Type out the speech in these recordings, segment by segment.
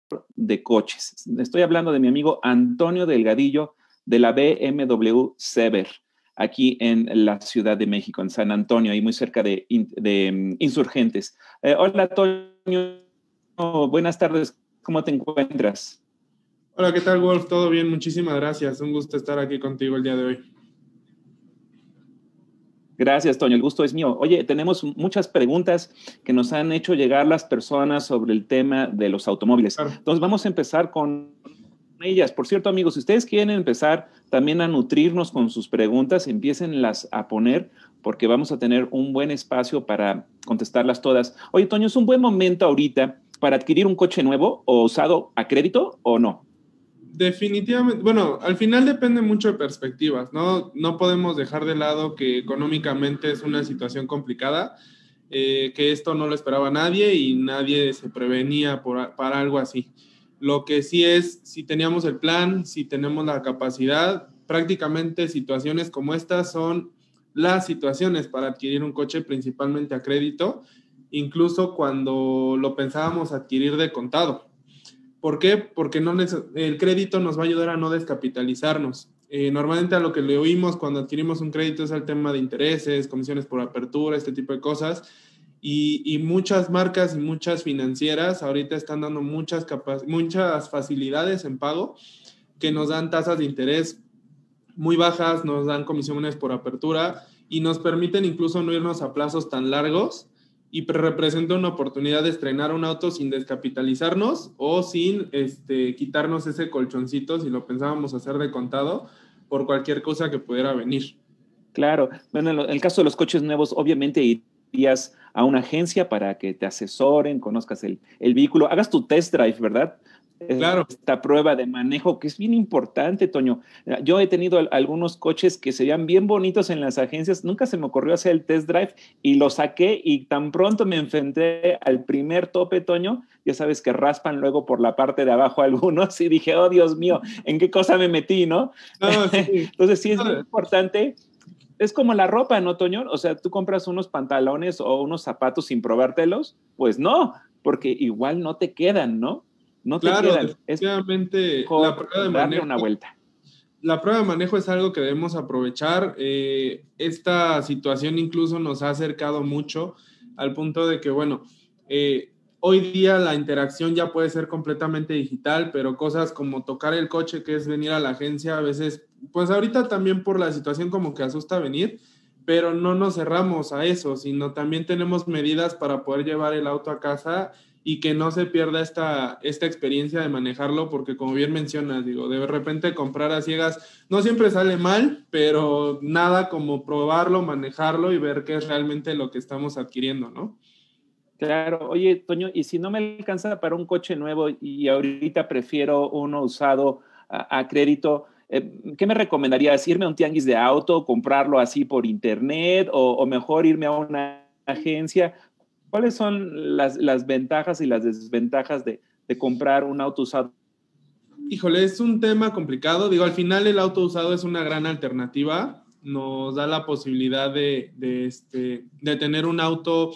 de coches. Estoy hablando de mi amigo Antonio Delgadillo de la BMW Sever, aquí en la Ciudad de México, en San Antonio, ahí muy cerca de Insurgentes. Hola, Antonio. Buenas tardes. ¿Cómo te encuentras? Hola, ¿qué tal, Wolf? ¿Todo bien? Muchísimas gracias. Un gusto estar aquí contigo el día de hoy. Gracias, Toño. El gusto es mío. Oye, tenemos muchas preguntas que nos han hecho llegar las personas sobre el tema de los automóviles. Claro. Entonces, vamos a empezar con ellas. Por cierto, amigos, si ustedes quieren empezar también a nutrirnos con sus preguntas, empiécenlas a poner porque vamos a tener un buen espacio para contestarlas todas. Oye, Toño, ¿es un buen momento ahorita para adquirir un coche nuevo o usado a crédito o no? Definitivamente, bueno, al final depende mucho de perspectivas, ¿no? No podemos dejar de lado que económicamente es una situación complicada, que esto no lo esperaba nadie y nadie se prevenía para algo así. Lo que sí es, si teníamos el plan, si tenemos la capacidad, prácticamente situaciones como estas son las situaciones para adquirir un coche principalmente a crédito, incluso cuando lo pensábamos adquirir de contado. ¿Por qué? Porque el crédito nos va a ayudar a no descapitalizarnos. Normalmente a lo que le oímos cuando adquirimos un crédito es al tema de intereses, comisiones por apertura, este tipo de cosas. Y muchas marcas y muchas financieras ahorita están dando muchas facilidades en pago que nos dan tasas de interés muy bajas, nos dan comisiones por apertura y nos permiten incluso no irnos a plazos tan largos y representa una oportunidad de estrenar un auto sin descapitalizarnos o sin quitarnos ese colchoncito si lo pensábamos hacer de contado por cualquier cosa que pudiera venir. Claro. Bueno, en el caso de los coches nuevos, obviamente irías a una agencia para que te asesoren, conozcas el vehículo, hagas tu test drive, ¿verdad? Claro. Esta prueba de manejo que es bien importante, Toño. Yo he tenido algunos coches que se veían bien bonitos en las agencias, nunca se me ocurrió hacer el test drive y lo saqué y tan pronto me enfrenté al primer tope, Toño, ya sabes que raspan luego por la parte de abajo algunos y dije, oh Dios mío, ¿en qué cosa me metí, no? No, sí. Entonces sí es bien importante. Es como la ropa, ¿no, Toño? O sea, tú compras unos pantalones o unos zapatos sin probártelos, pues no, porque igual no te quedan, ¿no? No te Claro, quedan. definitivamente Es la prueba de darle manejo. una vuelta. La prueba de manejo es algo que debemos aprovechar. Esta situación incluso nos ha acercado mucho al punto de que, bueno, hoy día la interacción ya puede ser completamente digital, pero cosas como tocar el coche, que es venir a la agencia, a veces, pues ahorita también por la situación como que asusta venir, pero no nos cerramos a eso, sino también tenemos medidas para poder llevar el auto a casa y que no se pierda esta experiencia de manejarlo, porque como bien mencionas, digo, de repente comprar a ciegas no siempre sale mal, pero nada como probarlo, manejarlo y ver qué es realmente lo que estamos adquiriendo, ¿no? Claro, oye, Toño, y si no me alcanza para un coche nuevo y ahorita prefiero uno usado a crédito, ¿qué me recomendarías? ¿Irme a un tianguis de auto, comprarlo así por internet o mejor irme a una agencia? ¿Cuáles son las ventajas y las desventajas de comprar un auto usado? Híjole, es un tema complicado. Digo, al final el auto usado es una gran alternativa. Nos da la posibilidad de tener un auto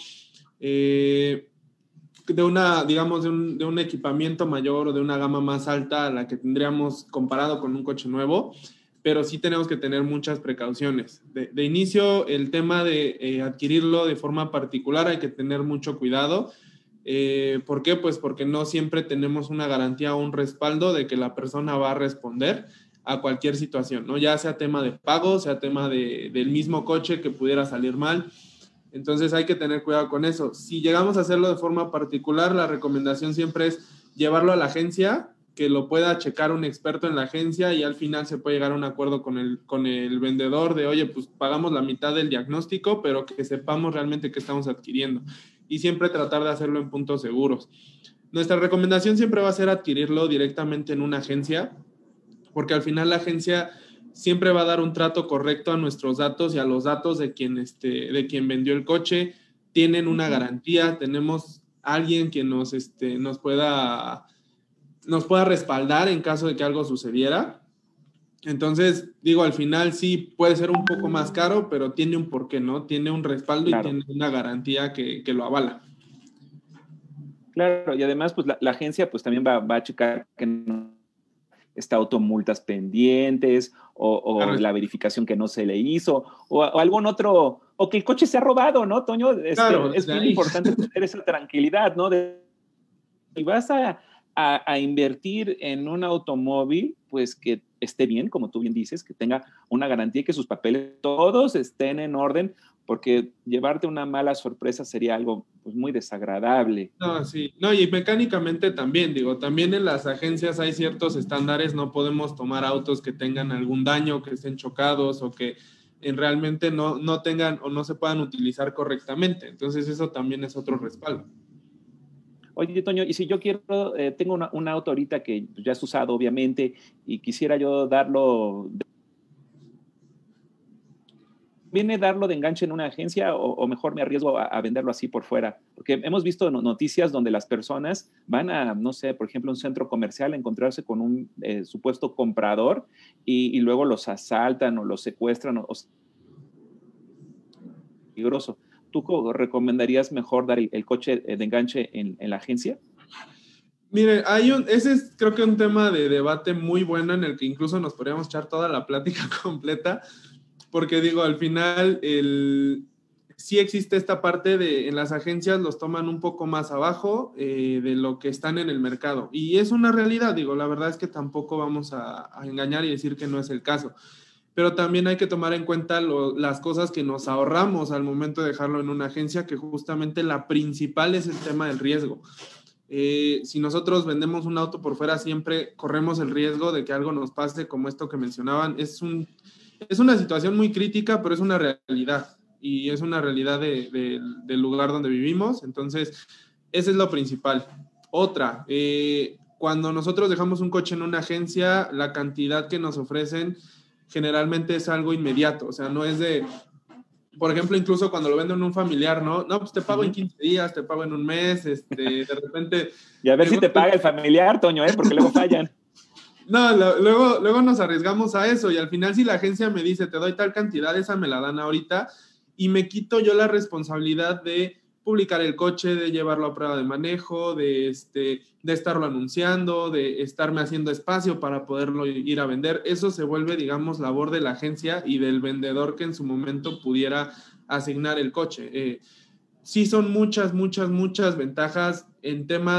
digamos, de un equipamiento mayor o de una gama más alta a la que tendríamos comparado con un coche nuevo, pero sí tenemos que tener muchas precauciones. De inicio, el tema de adquirirlo de forma particular hay que tener mucho cuidado. ¿Por qué? Pues porque no siempre tenemos una garantía o un respaldo de que la persona va a responder a cualquier situación, ¿no? Ya sea tema de pago, sea tema del mismo coche que pudiera salir mal. Entonces hay que tener cuidado con eso. Si llegamos a hacerlo de forma particular, la recomendación siempre es llevarlo a la agencia, que lo pueda checar un experto en la agencia y al final se puede llegar a un acuerdo con el vendedor de, oye, pues pagamos la mitad del diagnóstico, pero que sepamos realmente qué estamos adquiriendo. Y siempre tratar de hacerlo en puntos seguros. Nuestra recomendación siempre va a ser adquirirlo directamente en una agencia, porque al final la agencia siempre va a dar un trato correcto a nuestros datos y a los datos de quien vendió el coche. Tienen una garantía, tenemos alguien que nos pueda respaldar en caso de que algo sucediera. Entonces, digo, al final sí puede ser un poco más caro, pero tiene un porqué, ¿no? Tiene un respaldo, claro, y tiene una garantía que lo avala. Claro, y además, pues la agencia pues también va a checar que no está automultas pendientes o Claro, la verificación que no se le hizo o algún otro, o que el coche se ha robado, ¿no, Toño? claro, Es desde bien ahí. importante tener esa tranquilidad, ¿no? Si vas a invertir en un automóvil, pues que esté bien, como tú bien dices, que tenga una garantía y que sus papeles todos estén en orden, porque llevarte una mala sorpresa sería algo pues, muy desagradable. No, sí, no, y mecánicamente también, digo, también en las agencias hay ciertos estándares, no podemos tomar autos que tengan algún daño, que estén chocados o que realmente no tengan o no se puedan utilizar correctamente. Entonces eso también es otro respaldo. Oye, Toño, y si yo quiero, tengo un auto ahorita que ya es usado, obviamente, y quisiera yo ¿viene darlo de enganche en una agencia o mejor me arriesgo a venderlo así por fuera? Porque hemos visto noticias donde las personas van a, no sé, por ejemplo, un centro comercial a encontrarse con un supuesto comprador y luego los asaltan o los secuestran o peligroso. ¿Tú recomendarías mejor dar el coche de enganche en la agencia? Mire, ese es creo que un tema de debate muy bueno en el que incluso nos podríamos echar toda la plática completa, porque digo, al final sí existe esta parte de en las agencias los toman un poco más abajo de lo que están en el mercado. Y es una realidad, digo, la verdad es que tampoco vamos a engañar y decir que no es el caso. Pero también hay que tomar en cuenta las cosas que nos ahorramos al momento de dejarlo en una agencia, que justamente la principal es el tema del riesgo. Si nosotros vendemos un auto por fuera, siempre corremos el riesgo de que algo nos pase, como esto que mencionaban. Es una situación muy crítica, pero es una realidad. Y es una realidad del lugar donde vivimos. Entonces, ese es lo principal. Otra, cuando nosotros dejamos un coche en una agencia, la cantidad que nos ofrecen generalmente es algo inmediato. O sea, no es de, por ejemplo, incluso cuando lo venden a un familiar, ¿no? No, pues te pago en 15 días, te pago en un mes, de repente... Y a ver si te paga el familiar, Toño, porque luego fallan. No, luego nos arriesgamos a eso y al final si la agencia me dice, te doy tal cantidad, esa me la dan ahorita y me quito yo la responsabilidad de publicar el coche, de llevarlo a prueba de manejo, de estarlo anunciando, de estarme haciendo espacio para poderlo ir a vender. Eso se vuelve, digamos, labor de la agencia y del vendedor que en su momento pudiera asignar el coche. Sí son muchas ventajas en tema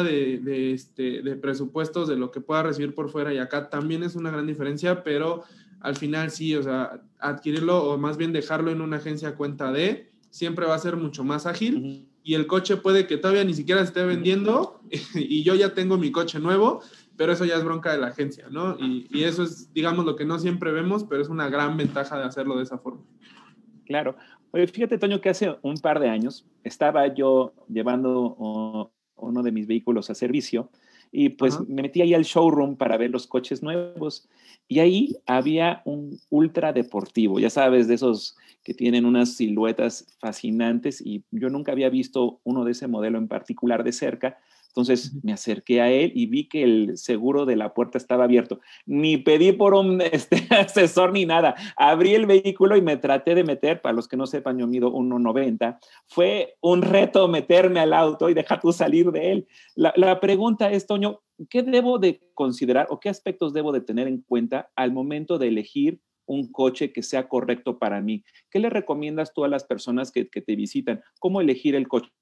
de presupuestos, de lo que pueda recibir por fuera y acá también es una gran diferencia, pero al final sí, o sea, adquirirlo o más bien dejarlo en una agencia a cuenta de, siempre va a ser mucho más ágil y el coche puede que todavía ni siquiera se esté vendiendo y yo ya tengo mi coche nuevo, pero eso ya es bronca de la agencia, ¿no? Y eso es, digamos, lo que no siempre vemos, pero es una gran ventaja de hacerlo de esa forma. Claro. Oye, fíjate, Toño, que hace un par de años estaba yo llevando uno de mis vehículos a servicio y pues Ajá. me metí ahí al showroom para ver los coches nuevos y ahí había un ultra deportivo, ya sabes, de esos que tienen unas siluetas fascinantes y yo nunca había visto uno de ese modelo en particular de cerca. Entonces me acerqué a él y vi que el seguro de la puerta estaba abierto. Ni pedí por un asesor ni nada. Abrí el vehículo y me traté de meter. Para los que no sepan, yo mido 1,90. Fue un reto meterme al auto y dejar tú salir de él. La pregunta es, Toño, ¿qué debo de considerar o qué aspectos debo de tener en cuenta al momento de elegir un coche que sea correcto para mí? ¿Qué le recomiendas tú a las personas que te visitan? ¿Cómo elegir el coche?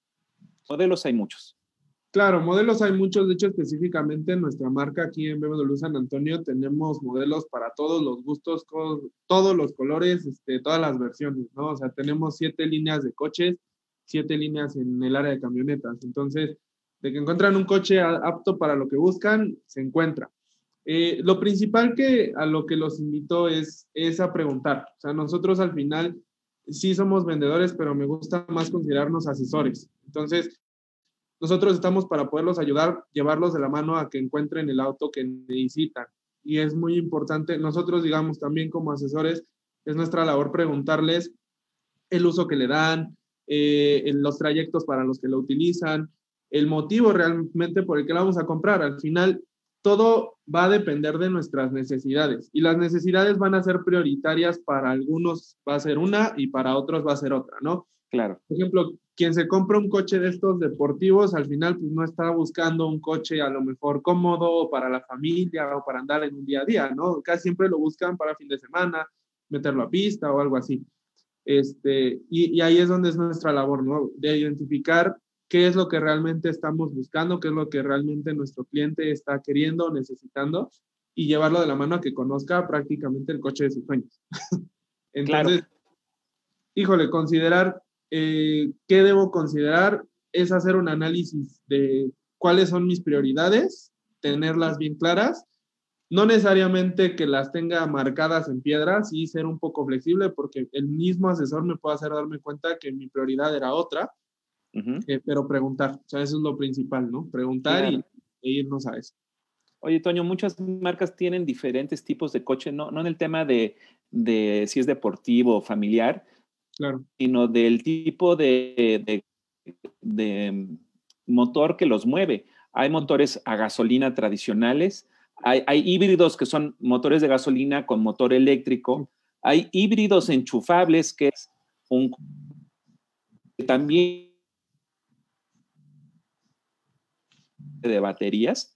Modelos hay muchos. Claro, modelos hay muchos, de hecho específicamente en nuestra marca aquí en BMW San Antonio tenemos modelos para todos los gustos, todos los colores, todas las versiones, ¿no? O sea, tenemos 7 líneas de coches, 7 líneas en el área de camionetas. Entonces, de que encuentran un coche apto para lo que buscan, se encuentra. Lo principal a lo que los invito es a preguntar. O sea, nosotros al final sí somos vendedores, pero me gusta más considerarnos asesores. Entonces, nosotros estamos para poderlos ayudar, llevarlos de la mano a que encuentren el auto que necesitan. Y es muy importante, nosotros digamos también como asesores, es nuestra labor preguntarles el uso que le dan, los trayectos para los que lo utilizan, el motivo realmente por el que la vamos a comprar. Al final, todo va a depender de nuestras necesidades y las necesidades van a ser prioritarias para algunos va a ser una y para otros va a ser otra, ¿no? claro, Por ejemplo, quien se compra un coche de estos deportivos, al final pues no está buscando un coche a lo mejor cómodo para la familia o para andar en un día a día, ¿no? Casi siempre lo buscan para fin de semana, meterlo a pista o algo así. Y ahí es donde es nuestra labor, ¿no? De identificar qué es lo que realmente estamos buscando, qué es lo que realmente nuestro cliente está queriendo o necesitando y llevarlo de la mano a que conozca prácticamente el coche de sus sueños. claro. Entonces, híjole, considerar, ¿qué debo considerar? Es hacer un análisis de cuáles son mis prioridades, tenerlas bien claras, no necesariamente que las tenga marcadas en piedras y ser un poco flexible porque el mismo asesor me puede hacer darme cuenta que mi prioridad era otra, Ujú, pero preguntar, o sea, eso es lo principal, ¿no? Preguntar claro. e irnos a eso. Oye, Toño, muchas marcas tienen diferentes tipos de coche, no en el tema de si es deportivo o familiar, Claro. sino del tipo de motor que los mueve. Hay motores a gasolina tradicionales, hay híbridos que son motores de gasolina con motor eléctrico, hay híbridos enchufables que es un también de baterías.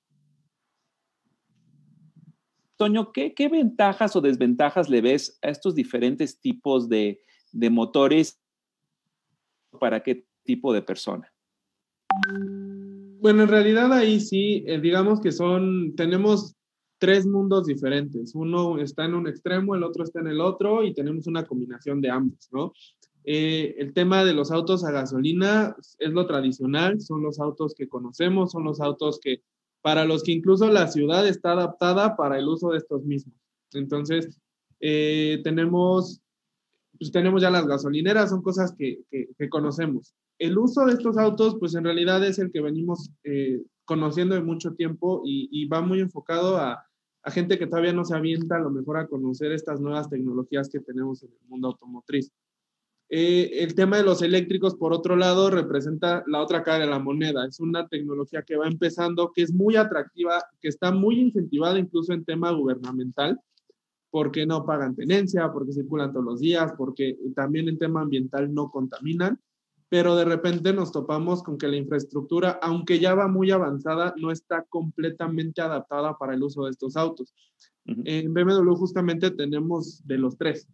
Toño, ¿qué ventajas o desventajas le ves a estos diferentes tipos de motores para qué tipo de persona? Bueno, en realidad ahí sí, digamos que tenemos tres mundos diferentes. Uno está en un extremo, el otro está en el otro y tenemos una combinación de ambos, ¿no? El tema de los autos a gasolina es lo tradicional, son los autos que conocemos, son los autos para los que incluso la ciudad está adaptada para el uso de estos mismos. Entonces, tenemos pues tenemos ya las gasolineras, son cosas que conocemos. El uso de estos autos, pues en realidad es el que venimos conociendo de mucho tiempo y va muy enfocado a gente que todavía no se avienta a lo mejor a conocer estas nuevas tecnologías que tenemos en el mundo automotriz. El tema de los eléctricos, por otro lado, representa la otra cara de la moneda. Es una tecnología que va empezando, que es muy atractiva, que está muy incentivada incluso en tema gubernamental porque no pagan tenencia, porque circulan todos los días, porque también en tema ambiental no contaminan, pero de repente nos topamos con que la infraestructura, aunque ya va muy avanzada, no está completamente adaptada para el uso de estos autos. Uh-huh. En BMW justamente tenemos de los tres.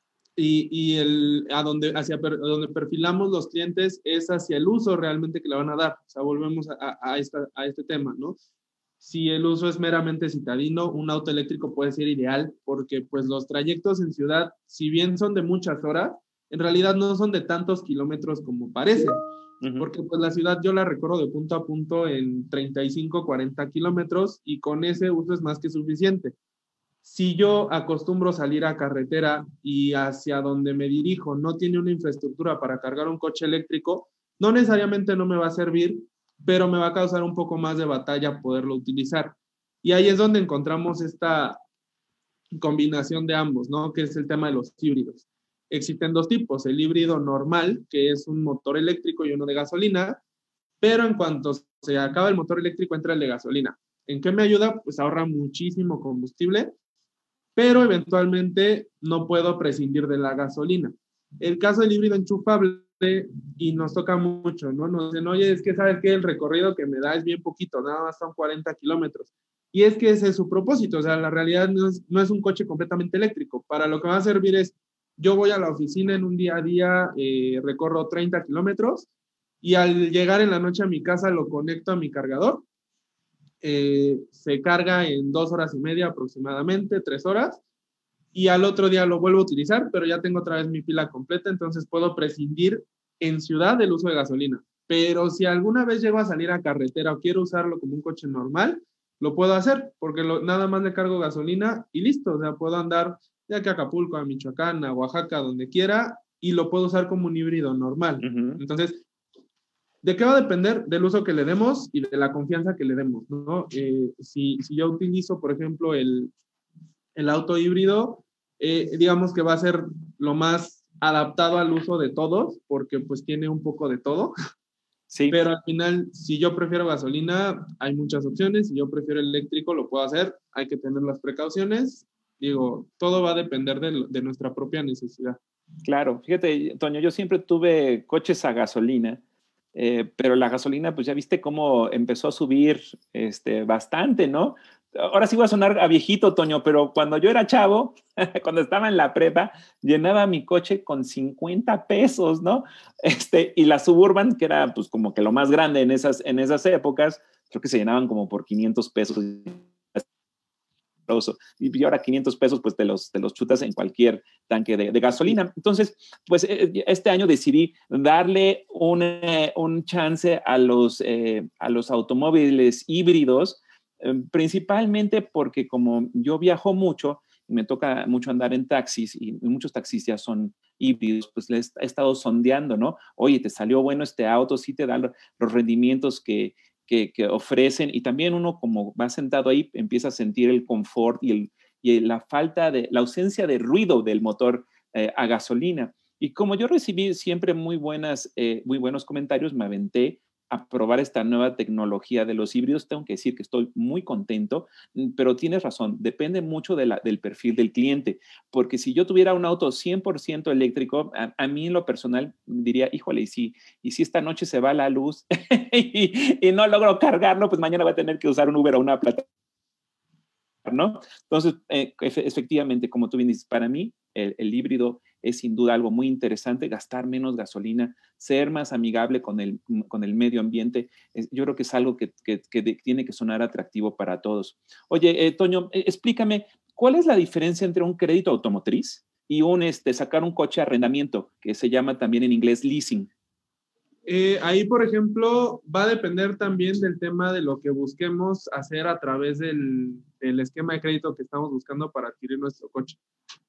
A donde perfilamos los clientes es hacia el uso realmente que le van a dar. O sea, volvemos a este tema, ¿no? Si el uso es meramente citadino, un auto eléctrico puede ser ideal porque pues los trayectos en ciudad, si bien son de muchas horas, en realidad no son de tantos kilómetros como parece, Uh-huh. porque pues la ciudad yo la recorro de punto a punto en 35, 40 kilómetros y con ese uso es más que suficiente. Si yo acostumbro salir a carretera y hacia donde me dirijo no tiene una infraestructura para cargar un coche eléctrico, no necesariamente no me va a servir, pero me va a causar un poco más de batalla poderlo utilizar. Y ahí es donde encontramos esta combinación de ambos, ¿no? Que es el tema de los híbridos. Existen dos tipos, el híbrido normal, que es un motor eléctrico y uno de gasolina, pero en cuanto se acaba el motor eléctrico entra el de gasolina. ¿En qué me ayuda? Pues ahorra muchísimo combustible, pero eventualmente no puedo prescindir de la gasolina. El caso del híbrido enchufable, y nos toca mucho, ¿no? Nos dicen, oye, es que sabes que el recorrido que me da es bien poquito, nada más son 40 kilómetros. Y es que ese es su propósito, o sea, la realidad no es un coche completamente eléctrico. Para lo que va a servir es, yo voy a la oficina en un día a día, recorro 30 kilómetros y al llegar en la noche a mi casa lo conecto a mi cargador, se carga en 2 horas y media aproximadamente, 3 horas, y al otro día lo vuelvo a utilizar, pero ya tengo otra vez mi pila completa, entonces puedo prescindir en ciudad del uso de gasolina. Pero si alguna vez llego a salir a carretera o quiero usarlo como un coche normal, lo puedo hacer, porque nada más le cargo gasolina y listo, o sea, puedo andar de aquí a Acapulco, a Michoacán, a Oaxaca, donde quiera, y lo puedo usar como un híbrido normal. Uh-huh. Entonces, ¿de qué va a depender? Del uso que le demos y de la confianza que le demos, ¿no? Si yo utilizo, por ejemplo, el auto híbrido, digamos que va a ser lo más adaptado al uso de todos, porque pues tiene un poco de todo, Sí, pero al final, si yo prefiero gasolina, hay muchas opciones, si yo prefiero eléctrico, lo puedo hacer, hay que tener las precauciones Digo, todo va a depender de nuestra propia necesidad. Claro, fíjate, Toño, yo siempre tuve coches a gasolina, pero la gasolina, pues ya viste cómo empezó a subir bastante, ¿no? Ahora sí voy a sonar a viejito, Toño, pero cuando yo era chavo, cuando estaba en la prepa, llenaba mi coche con 50 pesos, ¿no? Y la Suburban, que era pues como que lo más grande en esas épocas, creo que se llenaban como por 500 pesos. Y ahora 500 pesos, pues te los chutas en cualquier tanque de gasolina. Entonces, pues este año decidí darle un chance a los automóviles híbridos, principalmente porque como yo viajo mucho, me toca mucho andar en taxis y muchos taxistas son híbridos, pues les he estado sondeando, ¿no? Oye, te salió bueno este auto, sí te da los rendimientos que ofrecen y también uno como va sentado ahí empieza a sentir el confort y la la ausencia de ruido del motor a gasolina. Y como yo recibí siempre muy buenos comentarios, me aventé a probar esta nueva tecnología de los híbridos. Tengo que decir que estoy muy contento, pero tienes razón, depende mucho del perfil del cliente, porque si yo tuviera un auto 100% eléctrico, a mí en lo personal diría, híjole, y si esta noche se va la luz y no logro cargarlo, pues mañana voy a tener que usar un Uber o una plataforma, ¿no? Entonces, efectivamente, como tú bien dices, para mí el híbrido es sin duda algo muy interesante, gastar menos gasolina, ser más amigable con el medio ambiente, yo creo que es algo que tiene que sonar atractivo para todos. Oye, Toño, explícame, ¿cuál es la diferencia entre un crédito automotriz y sacar un coche a arrendamiento, que se llama también en inglés leasing? Ahí, por ejemplo, va a depender también del tema de lo que busquemos hacer a través del esquema de crédito que estamos buscando para adquirir nuestro coche.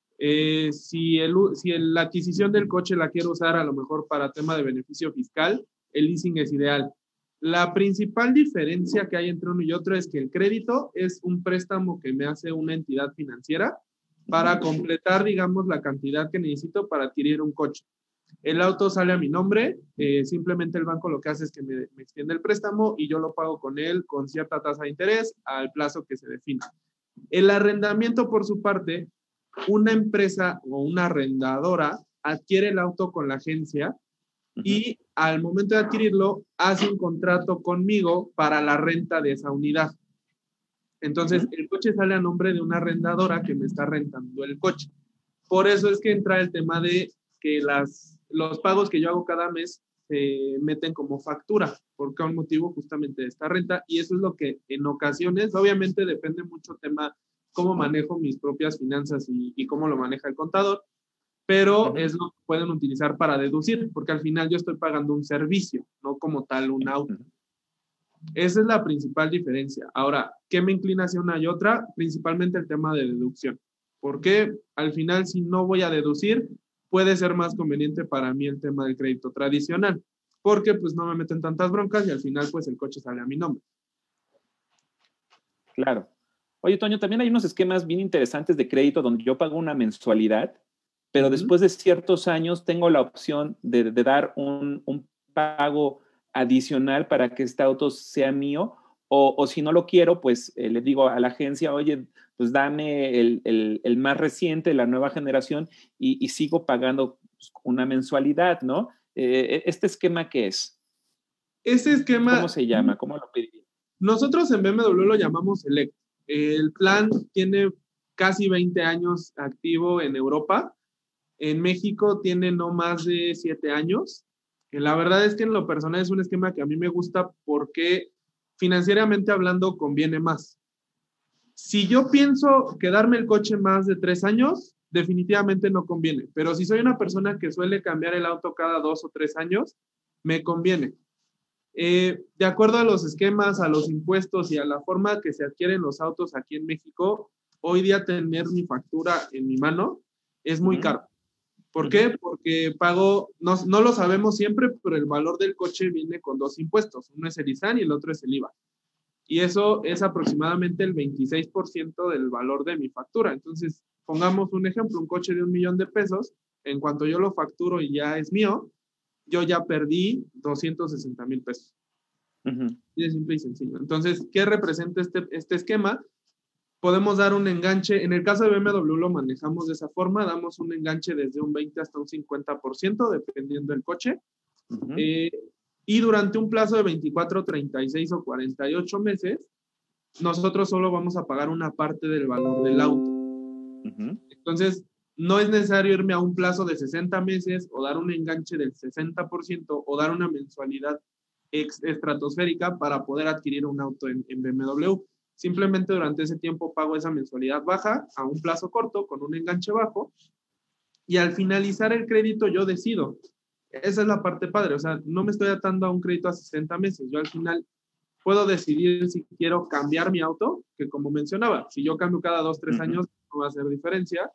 Si la adquisición del coche la quiero usar a lo mejor para tema de beneficio fiscal, el leasing es ideal. La principal diferencia que hay entre uno y otro es que el crédito es un préstamo que me hace una entidad financiera para completar, digamos, la cantidad que necesito para adquirir un coche. El auto sale a mi nombre, simplemente el banco lo que hace es que me extiende el préstamo y yo lo pago con él con cierta tasa de interés al plazo que se defina. El arrendamiento, por su parte, una empresa o una arrendadora adquiere el auto con la agencia y al momento de adquirirlo hace un contrato conmigo para la renta de esa unidad. Entonces, el coche sale a nombre de una arrendadora que me está rentando el coche. Por eso es que entra el tema de que los pagos que yo hago cada mes se meten como factura, porque a un motivo justamente de esta renta, y eso es lo que en ocasiones, obviamente depende mucho tema cómo manejo mis propias finanzas y cómo lo maneja el contador, pero es lo que pueden utilizar para deducir, porque al final yo estoy pagando un servicio, no como tal un auto. Esa es la principal diferencia. Ahora, ¿qué me inclina hacia una y otra? Principalmente el tema de deducción. Porque al final, si no voy a deducir, puede ser más conveniente para mí el tema del crédito tradicional, porque pues no me meten tantas broncas y al final pues el coche sale a mi nombre. Claro. Oye, Toño, también hay unos esquemas bien interesantes de crédito donde yo pago una mensualidad, pero después de ciertos años tengo la opción de dar un pago adicional para que este auto sea mío, o si no lo quiero, pues le digo a la agencia, oye, pues dame el más reciente, la nueva generación, y sigo pagando pues, una mensualidad, ¿no? ¿Este esquema qué es? Ese esquema, ¿Cómo se llama? ¿Cómo lo pediría? nosotros en BMW lo llamamos Select. El plan tiene casi 20 años activo en Europa. En México tiene no más de 7 años. La verdad es que en lo personal es un esquema que a mí me gusta porque financieramente hablando conviene más. Si yo pienso quedarme el coche más de 3 años, definitivamente no conviene. Pero si soy una persona que suele cambiar el auto cada 2 o 3 años, me conviene. De acuerdo a los esquemas, a los impuestos y a la forma que se adquieren los autos aquí en México, hoy día tener mi factura en mi mano es muy caro. ¿Por qué? Porque pago, no lo sabemos siempre, pero el valor del coche viene con dos impuestos. Uno es el ISAN y el otro es el IVA. Y eso es aproximadamente el 26% del valor de mi factura. Entonces, pongamos un ejemplo, un coche de 1,000,000 de pesos, en cuanto yo lo facturo y ya es mío, yo ya perdí 260,000 pesos. Y es simple y sencillo. Entonces, ¿qué representa este esquema? podemos dar un enganche. En el caso de BMW lo manejamos de esa forma, damos un enganche desde un 20 hasta un 50%, dependiendo del coche. Uh-huh. Y durante un plazo de 24, 36 o 48 meses, nosotros solo vamos a pagar una parte del valor del auto. Uh-huh. Entonces, no es necesario irme a un plazo de 60 meses o dar un enganche del 60% o dar una mensualidad estratosférica para poder adquirir un auto en BMW. Simplemente durante ese tiempo pago esa mensualidad baja a un plazo corto con un enganche bajo y al finalizar el crédito yo decido. Esa es la parte padre, o sea, no me estoy atando a un crédito a 60 meses. Yo al final puedo decidir si quiero cambiar mi auto, que como mencionaba, si yo cambio cada 2, 3 años no va a hacer diferencia.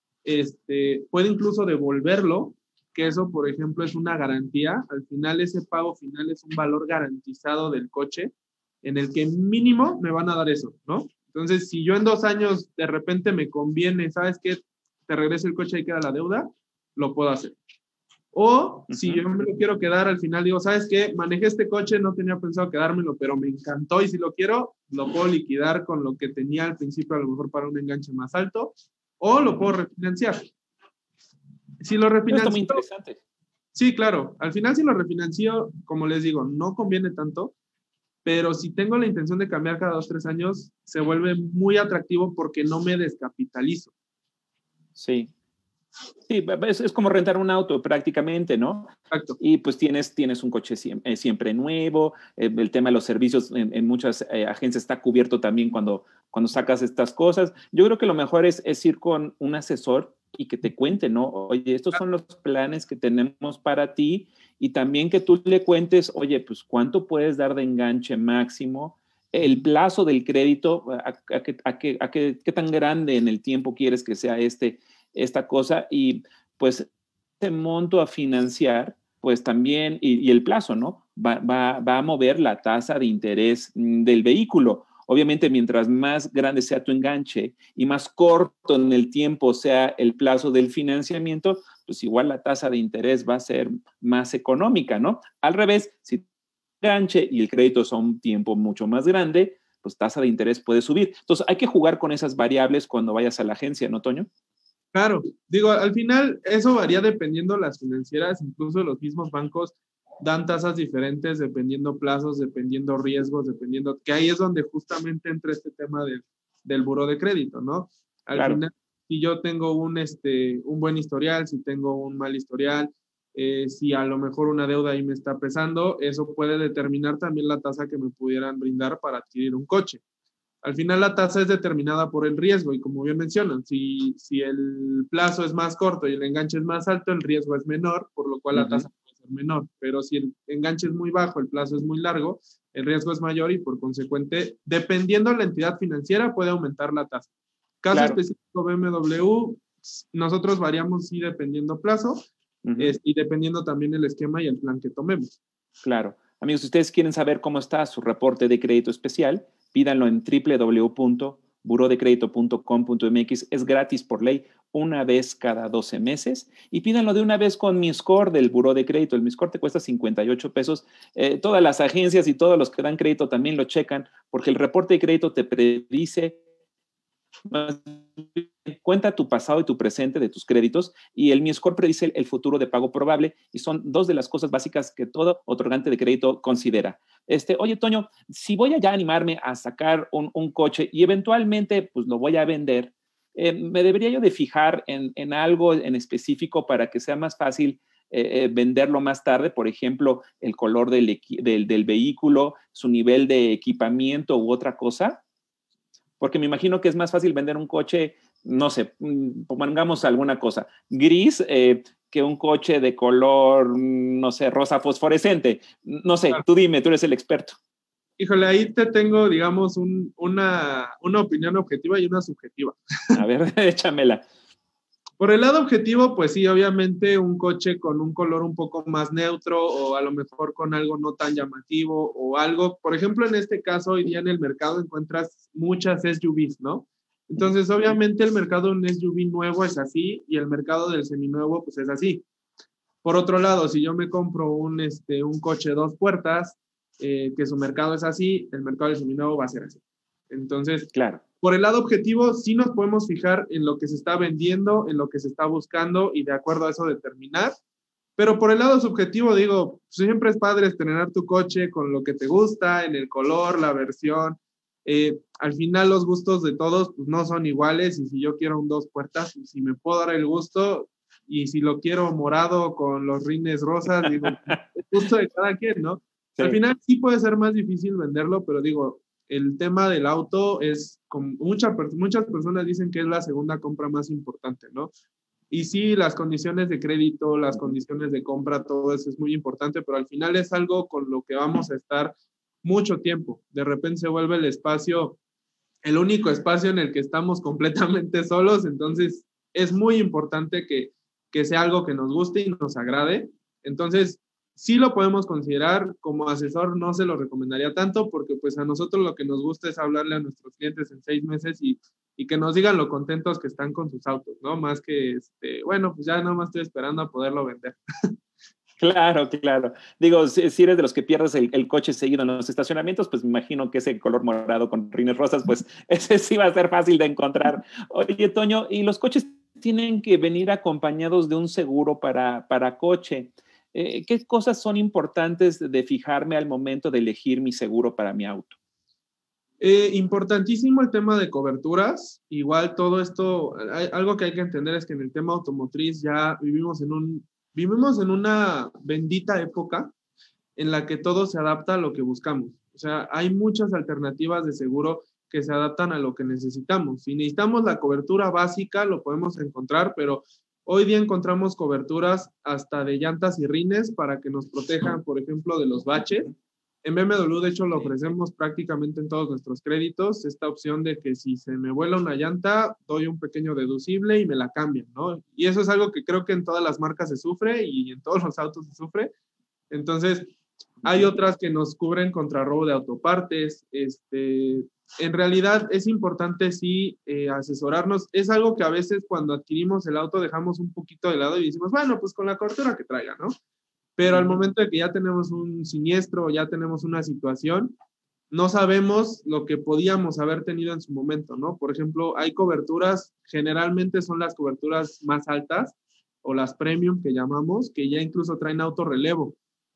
Puedo incluso devolverlo, que eso, por ejemplo, es una garantía. Al final, ese pago final es un valor garantizado del coche, en el que mínimo me van a dar eso, ¿no? Entonces, si yo en 2 años de repente me conviene, ¿sabes qué? Te regreso el coche y queda la deuda, lo puedo hacer. O si yo me lo quiero quedar, al final digo, ¿sabes qué? Manejé este coche, no tenía pensado quedármelo, pero me encantó y si lo quiero, lo puedo liquidar con lo que tenía al principio, a lo mejor para un enganche más alto, o lo puedo refinanciar. Si lo refinancio... Está muy interesante. Sí, claro. Al final, si lo refinancio, como les digo, no conviene tanto, pero si tengo la intención de cambiar cada 2, 3 años, se vuelve muy atractivo porque no me descapitalizo. Sí. Sí, es como rentar un auto prácticamente, ¿no? Exacto. Y pues tienes un coche siempre nuevo, el tema de los servicios en muchas agencias está cubierto también cuando sacas estas cosas. Yo creo que lo mejor es ir con un asesor y que te cuente, ¿no? Oye, estos son los planes que tenemos para ti y también que tú le cuentes, oye, pues cuánto puedes dar de enganche máximo, el plazo del crédito, qué tan grande en el tiempo quieres que sea esta cosa y pues este monto a financiar, pues también, y el plazo, ¿no? Va a mover la tasa de interés del vehículo. Obviamente, mientras más grande sea tu enganche y más corto en el tiempo sea el plazo del financiamiento, pues igual la tasa de interés va a ser más económica, ¿no? Al revés, si tu enganche y el crédito son un tiempo mucho más grande, pues tasa de interés puede subir. Entonces, hay que jugar con esas variables cuando vayas a la agencia, ¿no, Toño? Claro, digo, al final eso varía dependiendo las financieras, incluso los mismos bancos dan tasas diferentes dependiendo plazos, dependiendo riesgos, dependiendo, que ahí es donde justamente entra este tema del buró de crédito, ¿no? Al final, si yo tengo un buen historial, si tengo un mal historial, si a lo mejor una deuda ahí me está pesando, eso puede determinar también la tasa que me pudieran brindar para adquirir un coche. Al final la tasa es determinada por el riesgo y como bien mencionan, si el plazo es más corto y el enganche es más alto, el riesgo es menor, por lo cual la tasa puede ser menor. Pero si el enganche es muy bajo, el plazo es muy largo, el riesgo es mayor y por consecuente, dependiendo de la entidad financiera, puede aumentar la tasa. Caso específico BMW, nosotros variamos sí dependiendo plazo y dependiendo también el esquema y el plan que tomemos. Claro. Amigos, si ustedes quieren saber cómo está su reporte de crédito especial, pídanlo en www.burodecredito.com.mx. Es gratis por ley, una vez cada 12 meses. Y pídanlo de una vez con Mi Score del Buró de Crédito. El Mi Score te cuesta 58 pesos. Todas las agencias y todos los que dan crédito también lo checan, porque el reporte de crédito te predice, cuenta tu pasado y tu presente de tus créditos y el Mi Score predice el futuro de pago probable y son dos de las cosas básicas que todo otorgante de crédito considera. Oye, Toño, si voy a ya animarme a sacar un coche y eventualmente pues lo voy a vender, ¿me debería yo de fijar en algo en específico para que sea más fácil venderlo más tarde? Por ejemplo, el color del vehículo, su nivel de equipamiento u otra cosa. Porque me imagino que es más fácil vender un coche, no sé, pongamos alguna cosa, gris, que un coche de color, no sé, rosa fosforescente. No sé, tú dime, tú eres el experto. Híjole, ahí te tengo, digamos, una opinión objetiva y una subjetiva. A ver, échamela. Por el lado objetivo, pues sí, obviamente un coche con un color un poco más neutro o a lo mejor con algo no tan llamativo o algo, por ejemplo, en este caso hoy día en el mercado encuentras muchas SUVs, ¿no? Entonces, obviamente el mercado de un SUV nuevo es así y el mercado del seminuevo pues es así. Por otro lado, si yo me compro un coche 2 puertas, que su mercado es así, el mercado del seminuevo va a ser así. Entonces, claro, por el lado objetivo, sí nos podemos fijar en lo que se está vendiendo, en lo que se está buscando y de acuerdo a eso determinar. Pero por el lado subjetivo, digo, siempre es padre estrenar tu coche con lo que te gusta, en el color, la versión. Al final los gustos de todos pues, no son iguales y si yo quiero un dos puertas, pues, si me puedo dar el gusto y si lo quiero morado con los rines rosas, digo, es gusto de cada quien, ¿no? Sí. Al final sí puede ser más difícil venderlo, pero digo, el tema del auto es, como muchas personas dicen que es la segunda compra más importante, ¿no? Y sí, las condiciones de crédito, las condiciones de compra, todo eso es muy importante, pero al final es algo con lo que vamos a estar mucho tiempo. De repente se vuelve el espacio, el único espacio en el que estamos completamente solos, entonces es muy importante que sea algo que nos guste y nos agrade. Entonces, sí lo podemos considerar, como asesor no se lo recomendaría tanto porque pues a nosotros lo que nos gusta es hablarle a nuestros clientes en 6 meses y que nos digan lo contentos que están con sus autos, ¿no? Más que, bueno, pues ya nada más estoy esperando a poderlo vender. Claro, claro. Digo, si eres de los que pierdes el coche seguido en los estacionamientos, pues me imagino que ese color morado con rines rosas, pues ese sí va a ser fácil de encontrar. Oye, Toño, ¿y los coches tienen que venir acompañados de un seguro para coche? ¿Qué cosas son importantes de fijarme al momento de elegir mi seguro para mi auto? Importantísimo el tema de coberturas. Igual todo esto, algo que hay que entender es que en el tema automotriz ya vivimos en una bendita época en la que todo se adapta a lo que buscamos. O sea, hay muchas alternativas de seguro que se adaptan a lo que necesitamos. Si necesitamos la cobertura básica, lo podemos encontrar, pero hoy día encontramos coberturas hasta de llantas y rines para que nos protejan, por ejemplo, de los baches. En BMW, de hecho, lo ofrecemos prácticamente en todos nuestros créditos, esta opción de que si se me vuela una llanta, doy un pequeño deducible y me la cambian, ¿no? Y eso es algo que creo que en todas las marcas se sufre y en todos los autos se sufre. Entonces, hay otras que nos cubren contra robo de autopartes. En realidad es importante sí asesorarnos. Es algo que a veces cuando adquirimos el auto dejamos un poquito de lado y decimos, bueno, pues con la cobertura que traiga, ¿no? Pero al momento de que ya tenemos un siniestro, ya tenemos una situación, no sabemos lo que podíamos haber tenido en su momento, ¿no? Por ejemplo, hay coberturas, generalmente son las coberturas más altas o las premium que llamamos, que ya incluso traen autorrelevo.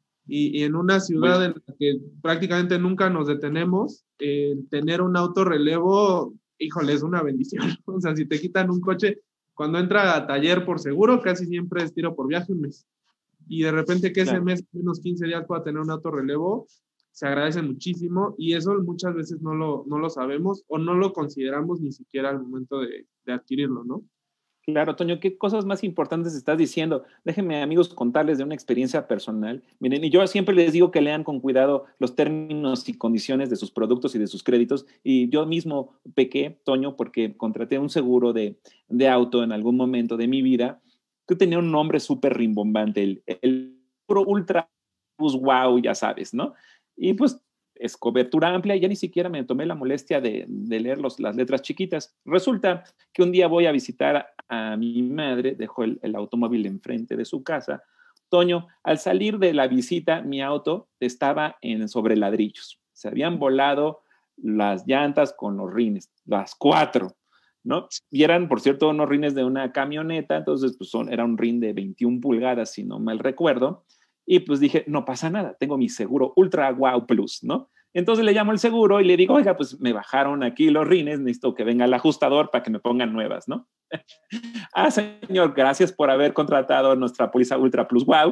Y en una ciudad en la que prácticamente nunca nos detenemos, tener un autorrelevo, híjole, es una bendición. O sea, si te quitan un coche, cuando entra a taller por seguro, casi siempre es tiro por viaje un mes. Y de repente que ese mes, unos 15 días pueda tener un autorrelevo, se agradece muchísimo y eso muchas veces no lo sabemos o no lo consideramos ni siquiera al momento de adquirirlo, ¿no? Claro, Toño, ¿qué cosas más importantes estás diciendo? Déjenme, amigos, contarles de una experiencia personal. Miren, y yo siempre les digo que lean con cuidado los términos y condiciones de sus productos y de sus créditos. Y yo mismo pequé, Toño, porque contraté un seguro de auto en algún momento de mi vida que tenía un nombre súper rimbombante, el Pro Ultra Plus Wow, ya sabes, ¿no? Y pues es cobertura amplia, ya ni siquiera me tomé la molestia de leer las letras chiquitas. Resulta que un día voy a visitar a mi madre, dejó el automóvil enfrente de su casa. Toño, al salir de la visita, mi auto estaba sobre ladrillos. Se habían volado las llantas con los rines, las 4, ¿no? Y eran, por cierto, unos rines de una camioneta, entonces pues era un rin de 21 pulgadas, si no mal recuerdo. Y pues dije, no pasa nada, tengo mi seguro Ultra Wow Plus, ¿no? Entonces le llamo al seguro y le digo, oiga, pues me bajaron aquí los rines, necesito que venga el ajustador para que me pongan nuevas, ¿no? Ah, señor, gracias por haber contratado nuestra póliza Ultra Plus Wow.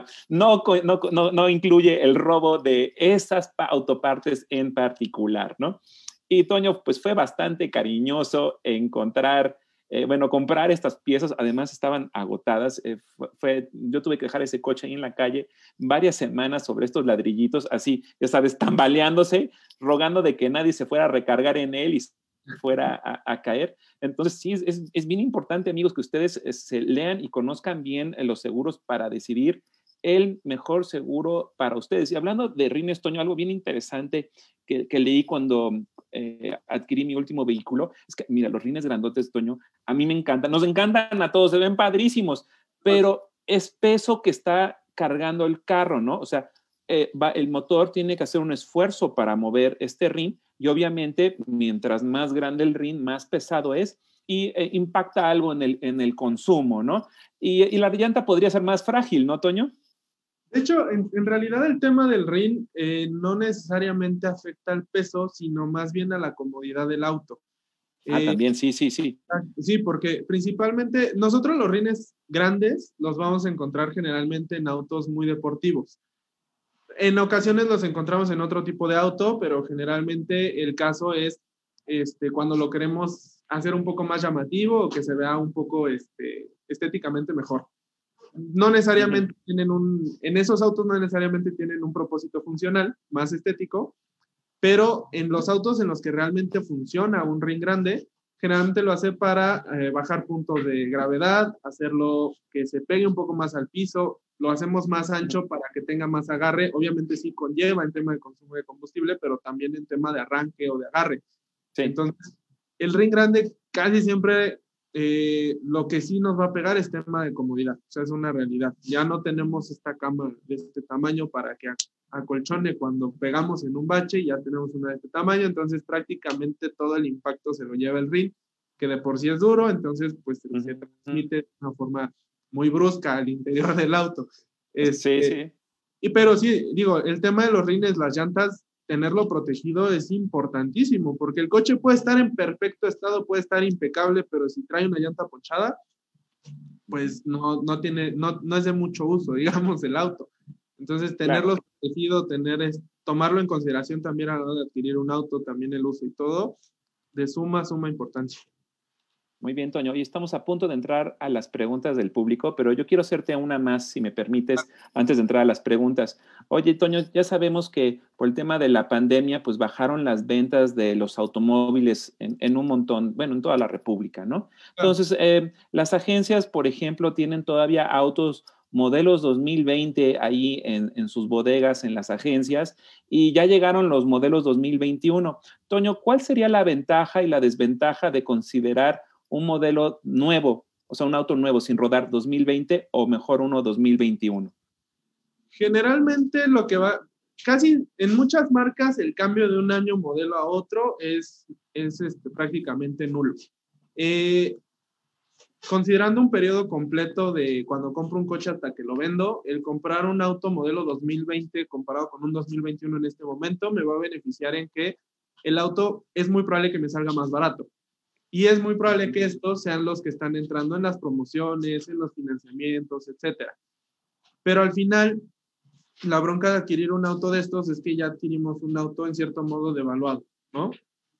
No incluye el robo de esas autopartes en particular, ¿no? Y Toño, pues fue bastante cariñoso comprar estas piezas. Además estaban agotadas. Yo tuve que dejar ese coche ahí en la calle varias semanas sobre estos ladrillitos, así, ya sabes, tambaleándose, rogando de que nadie se fuera a recargar en él y fuera a caer. Entonces sí, es bien importante, amigos, que ustedes se lean y conozcan bien los seguros para decidir el mejor seguro para ustedes. Y hablando de rines, Toño, algo bien interesante que leí cuando adquirí mi último vehículo, es que, mira, los rines grandotes, Toño, a mí me encantan, nos encantan a todos, se ven padrísimos, pero es peso que está cargando el carro, ¿no? O sea, el motor tiene que hacer un esfuerzo para mover este rin y obviamente mientras más grande el rin, más pesado es y impacta algo en el consumo, ¿no? Y la llanta podría ser más frágil, ¿no, Toño? De hecho, en realidad el tema del rin no necesariamente afecta al peso, sino más bien a la comodidad del auto. También, sí, sí, sí. Sí, porque principalmente nosotros los rines grandes los vamos a encontrar generalmente en autos muy deportivos. En ocasiones los encontramos en otro tipo de auto, pero generalmente el caso es cuando lo queremos hacer un poco más llamativo o que se vea un poco estéticamente mejor. No necesariamente tienen en esos autos no necesariamente tienen un propósito funcional, más estético, pero en los autos en los que realmente funciona un ring grande, generalmente lo hace para bajar puntos de gravedad, hacerlo que se pegue un poco más al piso, lo hacemos más ancho para que tenga más agarre, obviamente sí conlleva en tema de consumo de combustible, pero también en tema de arranque o de agarre. Sí. Entonces, el ring grande casi siempre lo que sí nos va a pegar es tema de comodidad, o sea, es una realidad. Ya no tenemos esta cama de este tamaño para que acolchone cuando pegamos en un bache, ya tenemos una de este tamaño, entonces prácticamente todo el impacto se lo lleva el rin, que de por sí es duro, entonces pues se transmite de una forma muy brusca al interior del auto. Sí, sí. Pero sí, digo, el tema de los rines, las llantas, tenerlo protegido es importantísimo, porque el coche puede estar en perfecto estado, puede estar impecable, pero si trae una llanta ponchada, pues no es de mucho uso, digamos, el auto. Entonces, tenerlo protegido, tomarlo en consideración también a la hora de adquirir un auto, también el uso y todo, de suma importancia. Muy bien, Toño. Y estamos a punto de entrar a las preguntas del público, pero yo quiero hacerte una más, si me permites, antes de entrar a las preguntas. Oye, Toño, ya sabemos que por el tema de la pandemia, pues bajaron las ventas de los automóviles en un montón, bueno, en toda la República, ¿no? Entonces, las agencias, por ejemplo, tienen todavía autos modelos 2020 ahí en sus bodegas, en las agencias, y ya llegaron los modelos 2021. Toño, ¿cuál sería la ventaja y la desventaja de considerar un modelo nuevo, o sea, un auto nuevo sin rodar 2020 o mejor uno 2021? Generalmente lo que va, casi en muchas marcas el cambio de un año modelo a otro es prácticamente nulo. Considerando un periodo completo de cuando compro un coche hasta que lo vendo, el comprar un auto modelo 2020 comparado con un 2021 en este momento me va a beneficiar en que el auto es muy probable que me salga más barato. Y es muy probable que estos sean los que están entrando en las promociones, en los financiamientos, etcétera. Pero al final, la bronca de adquirir un auto de estos es que ya adquirimos un auto en cierto modo devaluado, ¿no?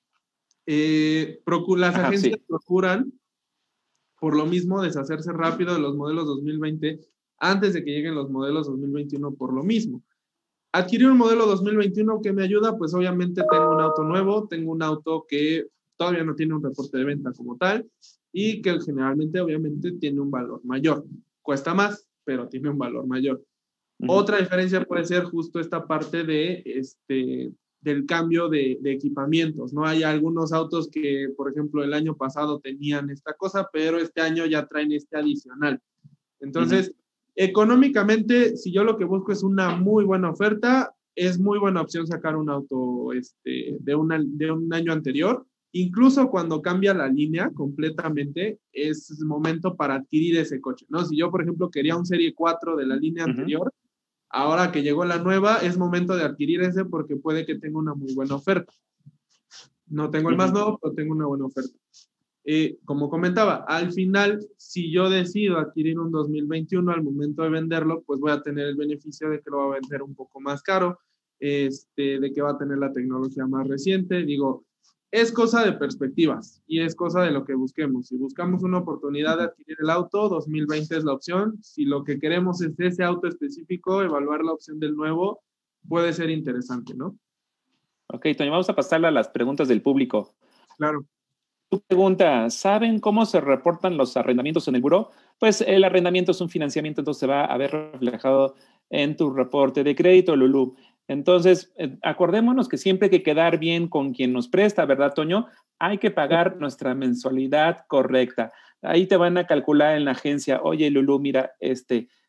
Las agencias procuran, por lo mismo, deshacerse rápido de los modelos 2020 antes de que lleguen los modelos 2021 por lo mismo. Adquirir un modelo 2021 que me ayuda, pues obviamente tengo un auto nuevo, tengo un auto que todavía no tiene un reporte de venta como tal y que generalmente obviamente tiene un valor mayor. Cuesta más, pero tiene un valor mayor. Otra diferencia puede ser justo esta parte del cambio de equipamientos, ¿no? Hay algunos autos que, por ejemplo, el año pasado tenían esta cosa, pero este año ya traen este adicional. Entonces, económicamente, si yo lo que busco es una muy buena oferta, es muy buena opción sacar un auto de un año anterior. Incluso cuando cambia la línea completamente, es momento para adquirir ese coche, ¿no? Si yo, por ejemplo, quería un Serie 4 de la línea anterior, ahora que llegó la nueva, es momento de adquirir ese porque puede que tenga una muy buena oferta. No tengo el más nuevo, pero tengo una buena oferta. Como comentaba, al final, si yo decido adquirir un 2021 al momento de venderlo, pues voy a tener el beneficio de que lo va a vender un poco más caro, de que va a tener la tecnología más reciente. Digo, es cosa de perspectivas y es cosa de lo que busquemos. Si buscamos una oportunidad de adquirir el auto, 2020 es la opción. Si lo que queremos es ese auto específico, evaluar la opción del nuevo puede ser interesante, ¿no? Ok, Toño, vamos a pasarle a las preguntas del público. Claro. Tu pregunta, ¿saben cómo se reportan los arrendamientos en el buró? Pues el arrendamiento es un financiamiento, entonces se va a ver reflejado en tu reporte de crédito, Lulú. Entonces, acordémonos que siempre hay que quedar bien con quien nos presta, ¿verdad, Toño? Hay que pagar nuestra mensualidad correcta. Ahí te van a calcular en la agencia, oye, Lulú, mira,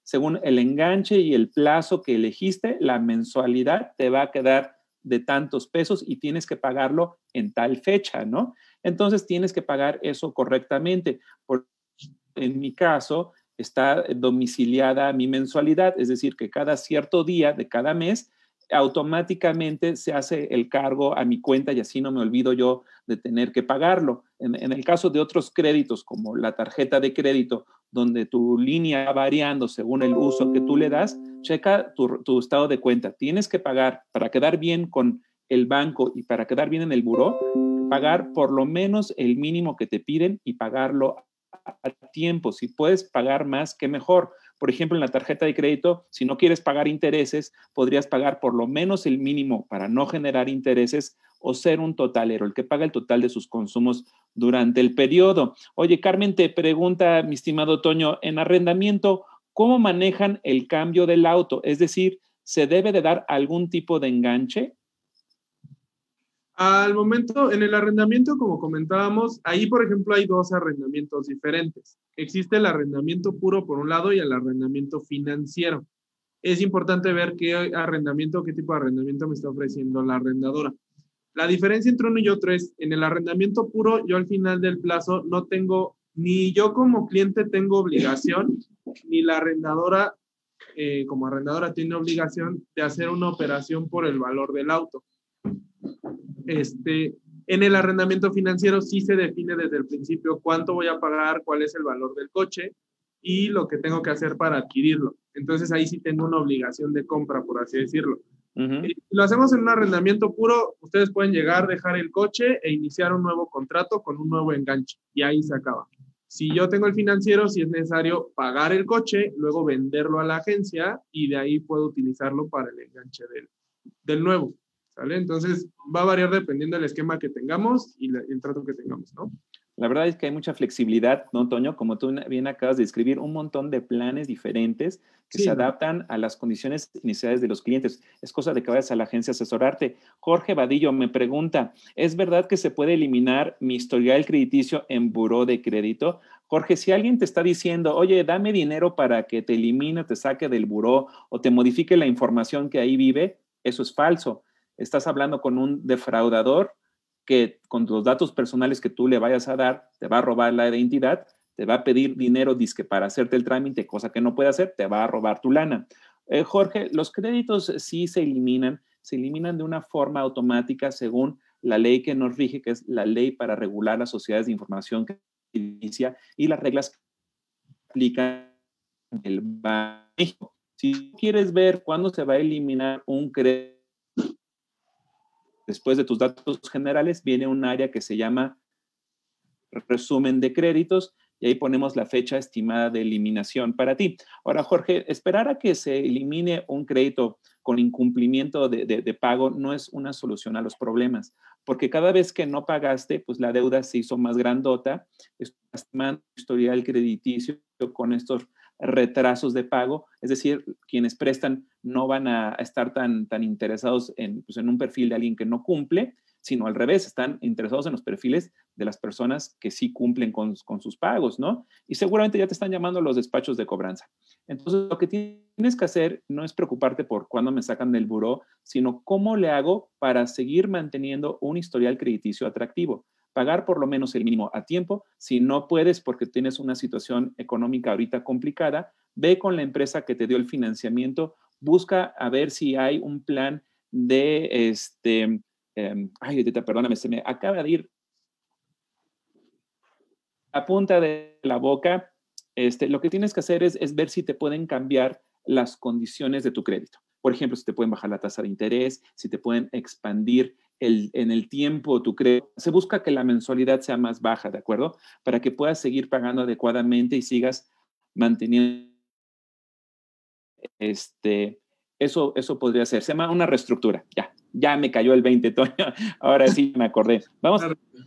según el enganche y el plazo que elegiste, la mensualidad te va a quedar de tantos pesos y tienes que pagarlo en tal fecha, ¿no? Entonces tienes que pagar eso correctamente. En mi caso, está domiciliada mi mensualidad, es decir, que cada cierto día de cada mes automáticamente se hace el cargo a mi cuenta y así no me olvido yo de tener que pagarlo. En el caso de otros créditos, como la tarjeta de crédito, donde tu línea va variando según el uso que tú le das, checa tu estado de cuenta. Tienes que pagar para quedar bien con el banco y para quedar bien en el buró, pagar por lo menos el mínimo que te piden y pagarlo a tiempo. Si puedes pagar más, qué mejor. Por ejemplo, en la tarjeta de crédito, si no quieres pagar intereses, podrías pagar por lo menos el mínimo para no generar intereses o ser un totalero, el que paga el total de sus consumos durante el periodo. Oye, Carmen, te pregunta, mi estimado Toño, en arrendamiento, ¿cómo manejan el cambio del auto? Es decir, ¿se debe de dar algún tipo de enganche? Al momento, en el arrendamiento, como comentábamos, ahí, por ejemplo, hay dos arrendamientos diferentes. Existe el arrendamiento puro por un lado y el arrendamiento financiero. Es importante ver qué arrendamiento, qué tipo de arrendamiento me está ofreciendo la arrendadora. La diferencia entre uno y otro es, en el arrendamiento puro, yo al final del plazo no tengo, ni yo como cliente tengo obligación, ni la arrendadora como arrendadora tiene obligación de hacer una operación por el valor del auto. En el arrendamiento financiero sí se define desde el principio cuánto voy a pagar, cuál es el valor del coche y lo que tengo que hacer para adquirirlo. Entonces ahí sí tengo una obligación de compra, por así decirlo. Si lo hacemos en un arrendamiento puro, ustedes pueden llegar, dejar el coche e iniciar un nuevo contrato con un nuevo enganche y ahí se acaba. Si yo tengo el financiero, si es necesario pagar el coche, luego venderlo a la agencia y de ahí puedo utilizarlo para el enganche del nuevo. ¿Sale? Entonces va a variar dependiendo del esquema que tengamos y el trato que tengamos, ¿no? La verdad es que hay mucha flexibilidad, ¿no, Toño? Como tú bien acabas de describir, un montón de planes diferentes que se adaptan a las condiciones y necesidades de los clientes. Es cosa de que vayas a la agencia a asesorarte. Jorge Vadillo me pregunta, ¿es verdad que se puede eliminar mi historial crediticio en buró de crédito? Jorge, si alguien te está diciendo, oye, dame dinero para que te elimine, te saque del buró o te modifique la información que ahí vive, eso es falso. Estás hablando con un defraudador que con los datos personales que tú le vayas a dar, te va a robar la identidad, te va a pedir dinero disque para hacerte el trámite, cosa que no puede hacer, te va a robar tu lana. Jorge, los créditos sí se eliminan de una forma automática según la ley que nos rige, que es la ley para regular las sociedades de información que inicia y las reglas que aplican el banco. Si quieres ver cuándo se va a eliminar un crédito, después de tus datos generales viene un área que se llama resumen de créditos y ahí ponemos la fecha estimada de eliminación para ti. Ahora, Jorge, esperar a que se elimine un crédito con incumplimiento de pago no es una solución a los problemas, porque cada vez que no pagaste, pues la deuda se hizo más grandota, estás tomando historial crediticio con estos retrasos de pago, es decir, quienes prestan no van a estar tan interesados pues en un perfil de alguien que no cumple, sino al revés, están interesados en los perfiles de las personas que sí cumplen con sus pagos, ¿no? Y seguramente ya te están llamando los despachos de cobranza. Entonces, lo que tienes que hacer no es preocuparte por cuándo me sacan del buró, sino cómo le hago para seguir manteniendo un historial crediticio atractivo. Pagar por lo menos el mínimo a tiempo. Si no puedes porque tienes una situación económica ahorita complicada, ve con la empresa que te dio el financiamiento, busca a ver si hay un plan de ay, perdóname, se me acaba de ir a punta de la boca. Lo que tienes que hacer es ver si te pueden cambiar las condiciones de tu crédito. Por ejemplo, si te pueden bajar la tasa de interés, si te pueden expandir en el tiempo tu crédito. Se busca que la mensualidad sea más baja, ¿de acuerdo? Para que puedas seguir pagando adecuadamente y sigas manteniendo eso podría ser. Se llama una reestructura. Ya me cayó el 20, Toño. Ahora sí me acordé. Vamos.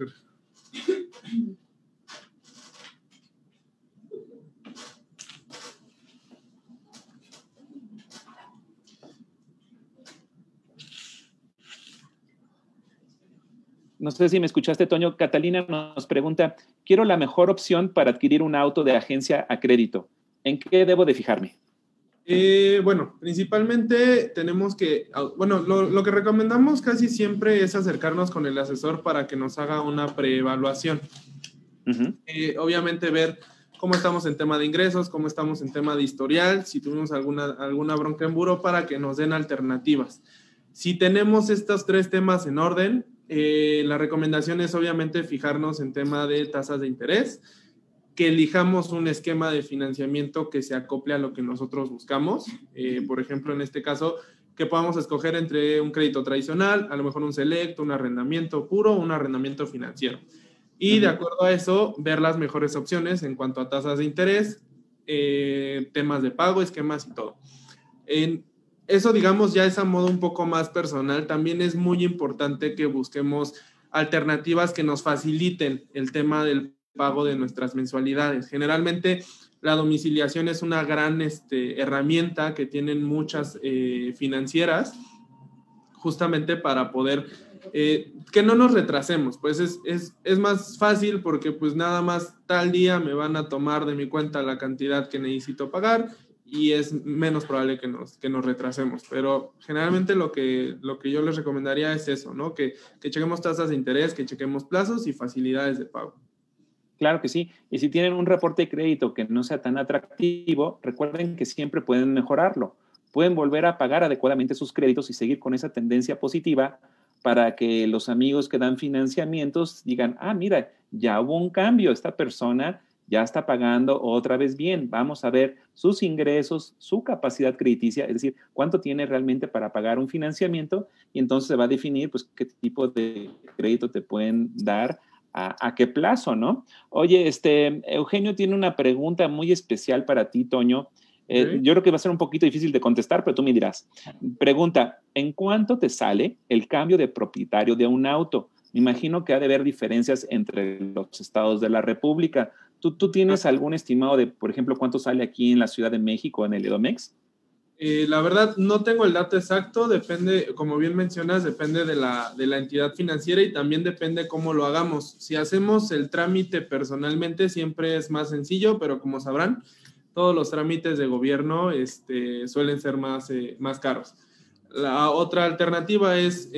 No sé si me escuchaste, Toño. Catalina nos pregunta, quiero la mejor opción para adquirir un auto de agencia a crédito. ¿En qué debo de fijarme? Bueno, principalmente tenemos que, bueno, lo que recomendamos casi siempre es acercarnos con el asesor para que nos haga una preevaluación. Obviamente ver cómo estamos en tema de ingresos, cómo estamos en tema de historial, si tuvimos alguna bronca en buró para que nos den alternativas. Si tenemos estos 3 temas en orden, la recomendación es obviamente fijarnos en tema de tasas de interés, que elijamos un esquema de financiamiento que se acople a lo que nosotros buscamos. Por ejemplo, en este caso, que podamos escoger entre un crédito tradicional, a lo mejor un select, un arrendamiento puro, un arrendamiento financiero. Y de acuerdo a eso, ver las mejores opciones en cuanto a tasas de interés, temas de pago, esquemas y todo. Eso, digamos, ya es a modo un poco más personal. También es muy importante que busquemos alternativas que nos faciliten el tema del pago de nuestras mensualidades. Generalmente, la domiciliación es una gran herramienta que tienen muchas financieras, justamente para poder que no nos retrasemos. Pues es más fácil porque pues nada más tal día me van a tomar de mi cuenta la cantidad que necesito pagar y es menos probable que nos retrasemos. Pero generalmente lo que yo les recomendaría es eso, ¿no? Que chequemos tasas de interés, que chequemos plazos y facilidades de pago. Claro que sí. Y si tienen un reporte de crédito que no sea tan atractivo, recuerden que siempre pueden mejorarlo. Pueden volver a pagar adecuadamente sus créditos y seguir con esa tendencia positiva para que los amigos que dan financiamientos digan, ah, mira, ya hubo un cambio, esta persona ya está pagando otra vez bien. Vamos a ver sus ingresos, su capacidad crediticia, es decir, cuánto tiene realmente para pagar un financiamiento y entonces se va a definir pues, qué tipo de crédito te pueden dar, a qué plazo, ¿no? Oye, Eugenio tiene una pregunta muy especial para ti, Toño. Okay. Yo creo que va a ser un poquito difícil de contestar, pero tú me dirás. Pregunta, ¿en cuánto te sale el cambio de propietario de un auto? Me imagino que ha de haber diferencias entre los estados de la República. ¿Tú tienes algún estimado de, por ejemplo, cuánto sale aquí en la Ciudad de México, en el Edomex? La verdad, no tengo el dato exacto, depende, como bien mencionas, depende de la entidad financiera y también depende cómo lo hagamos. Si hacemos el trámite personalmente, siempre es más sencillo, pero como sabrán, todos los trámites de gobierno suelen ser más caros. La otra alternativa es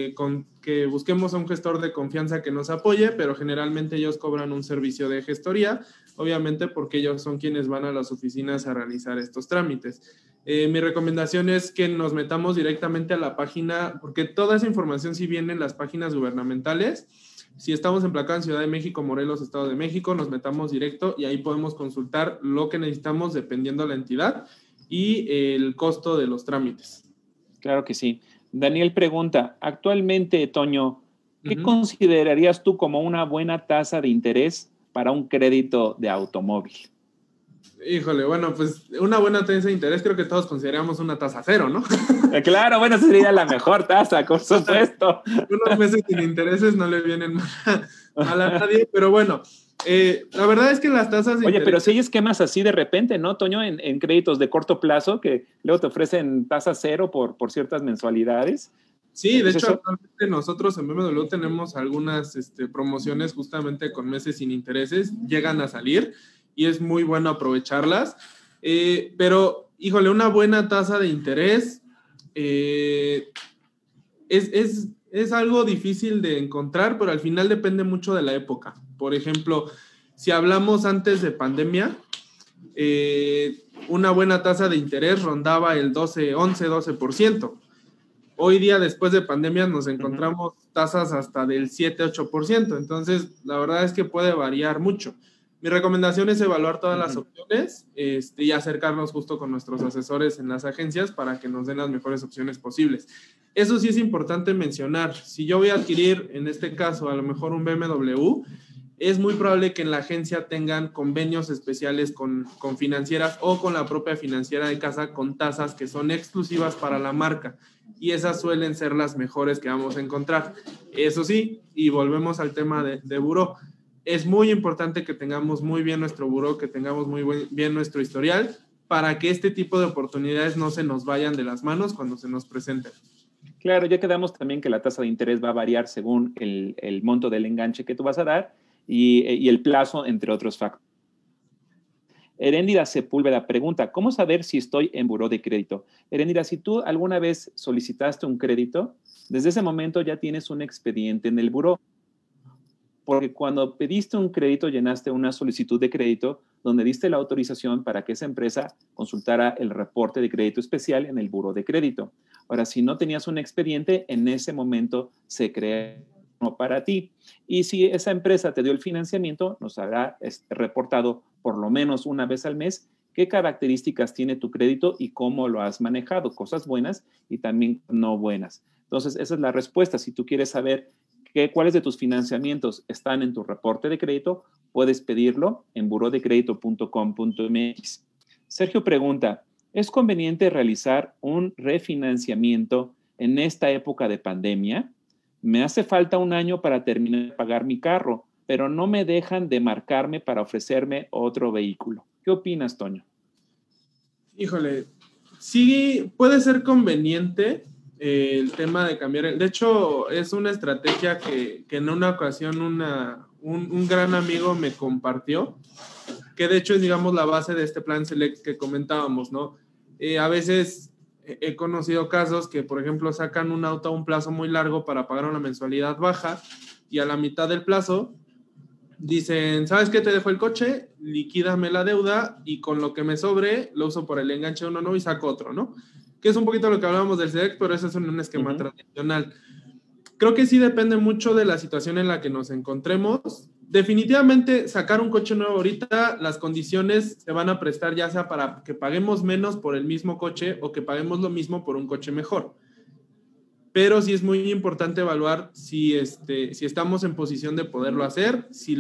que busquemos a un gestor de confianza que nos apoye, pero generalmente ellos cobran un servicio de gestoría, obviamente porque ellos son quienes van a las oficinas a realizar estos trámites. Mi recomendación es que nos metamos directamente a la página, porque toda esa información sí viene en las páginas gubernamentales. Si estamos emplacados en Ciudad de México, Morelos, Estado de México, nos metamos directo y ahí podemos consultar lo que necesitamos dependiendo de la entidad y el costo de los trámites. Claro que sí. Daniel pregunta, actualmente, Toño, ¿qué considerarías tú como una buena tasa de interés para un crédito de automóvil? Híjole, bueno, pues una buena tasa de interés creo que todos consideramos una tasa cero, ¿no? Claro, bueno, esa sería la mejor tasa, por supuesto. Unos meses sin intereses no le vienen mal a nadie, pero bueno, la verdad es que las tasas de Oye, interés... pero si hay esquemas así de repente, ¿no, Toño? En créditos de corto plazo que luego te ofrecen tasa cero por ciertas mensualidades. Sí, de hecho, actualmente nosotros en BMW tenemos algunas promociones justamente con meses sin intereses, llegan a salir y es muy bueno aprovecharlas. Pero, híjole, una buena tasa de interés es algo difícil de encontrar, pero al final depende mucho de la época. Por ejemplo, si hablamos antes de pandemia, una buena tasa de interés rondaba el 11-12%. Hoy día, después de pandemia, nos encontramos tasas hasta del 7-8%. Entonces, la verdad es que puede variar mucho. Mi recomendación es evaluar todas las opciones y acercarnos justo con nuestros asesores en las agencias para que nos den las mejores opciones posibles. Eso sí es importante mencionar. Si yo voy a adquirir, en este caso, a lo mejor un BMW, es muy probable que en la agencia tengan convenios especiales con financieras o con la propia financiera de casa con tasas que son exclusivas para la marca. Y esas suelen ser las mejores que vamos a encontrar. Eso sí, y volvemos al tema de buró, es muy importante que tengamos muy bien nuestro buró, que tengamos muy bien nuestro historial, para que este tipo de oportunidades no se nos vayan de las manos cuando se nos presenten. Claro, ya quedamos también que la tasa de interés va a variar según el monto del enganche que tú vas a dar y el plazo, entre otros factores. Heréndira Sepúlveda pregunta, ¿cómo saber si estoy en buró de crédito? Heréndira, si tú alguna vez solicitaste un crédito, desde ese momento ya tienes un expediente en el buró, porque cuando pediste un crédito llenaste una solicitud de crédito donde diste la autorización para que esa empresa consultara el reporte de crédito especial en el buró de crédito. Ahora, si no tenías un expediente, en ese momento se crea para ti. Y si esa empresa te dio el financiamiento, nos habrá reportado por lo menos una vez al mes qué características tiene tu crédito y cómo lo has manejado, cosas buenas y también no buenas. Entonces, esa es la respuesta. Si tú quieres saber cuáles de tus financiamientos están en tu reporte de crédito, puedes pedirlo en burodecredito.com.mx. Sergio pregunta, ¿es conveniente realizar un refinanciamiento en esta época de pandemia? Me hace falta un año para terminar de pagar mi carro, pero no me dejan de marcarme para ofrecerme otro vehículo. ¿Qué opinas, Toño? Híjole, sí puede ser conveniente el tema de cambiar. De hecho, es una estrategia que en una ocasión un gran amigo me compartió, que de hecho es, digamos, la base de este plan Select que comentábamos, ¿no? A veces he conocido casos que, por ejemplo, sacan un auto a un plazo muy largo para pagar una mensualidad baja y a la mitad del plazo dicen, ¿sabes qué? Te dejo el coche, liquídame la deuda y con lo que me sobre lo uso por el enganche de uno nuevo y saco otro, ¿no? Que es un poquito lo que hablábamos del SEDEC, pero eso es un esquema tradicional. Creo que sí depende mucho de la situación en la que nos encontremos. Definitivamente sacar un coche nuevo ahorita, las condiciones se van a prestar ya sea para que paguemos menos por el mismo coche o que paguemos lo mismo por un coche mejor. Pero sí es muy importante evaluar si estamos en posición de poderlo hacer, si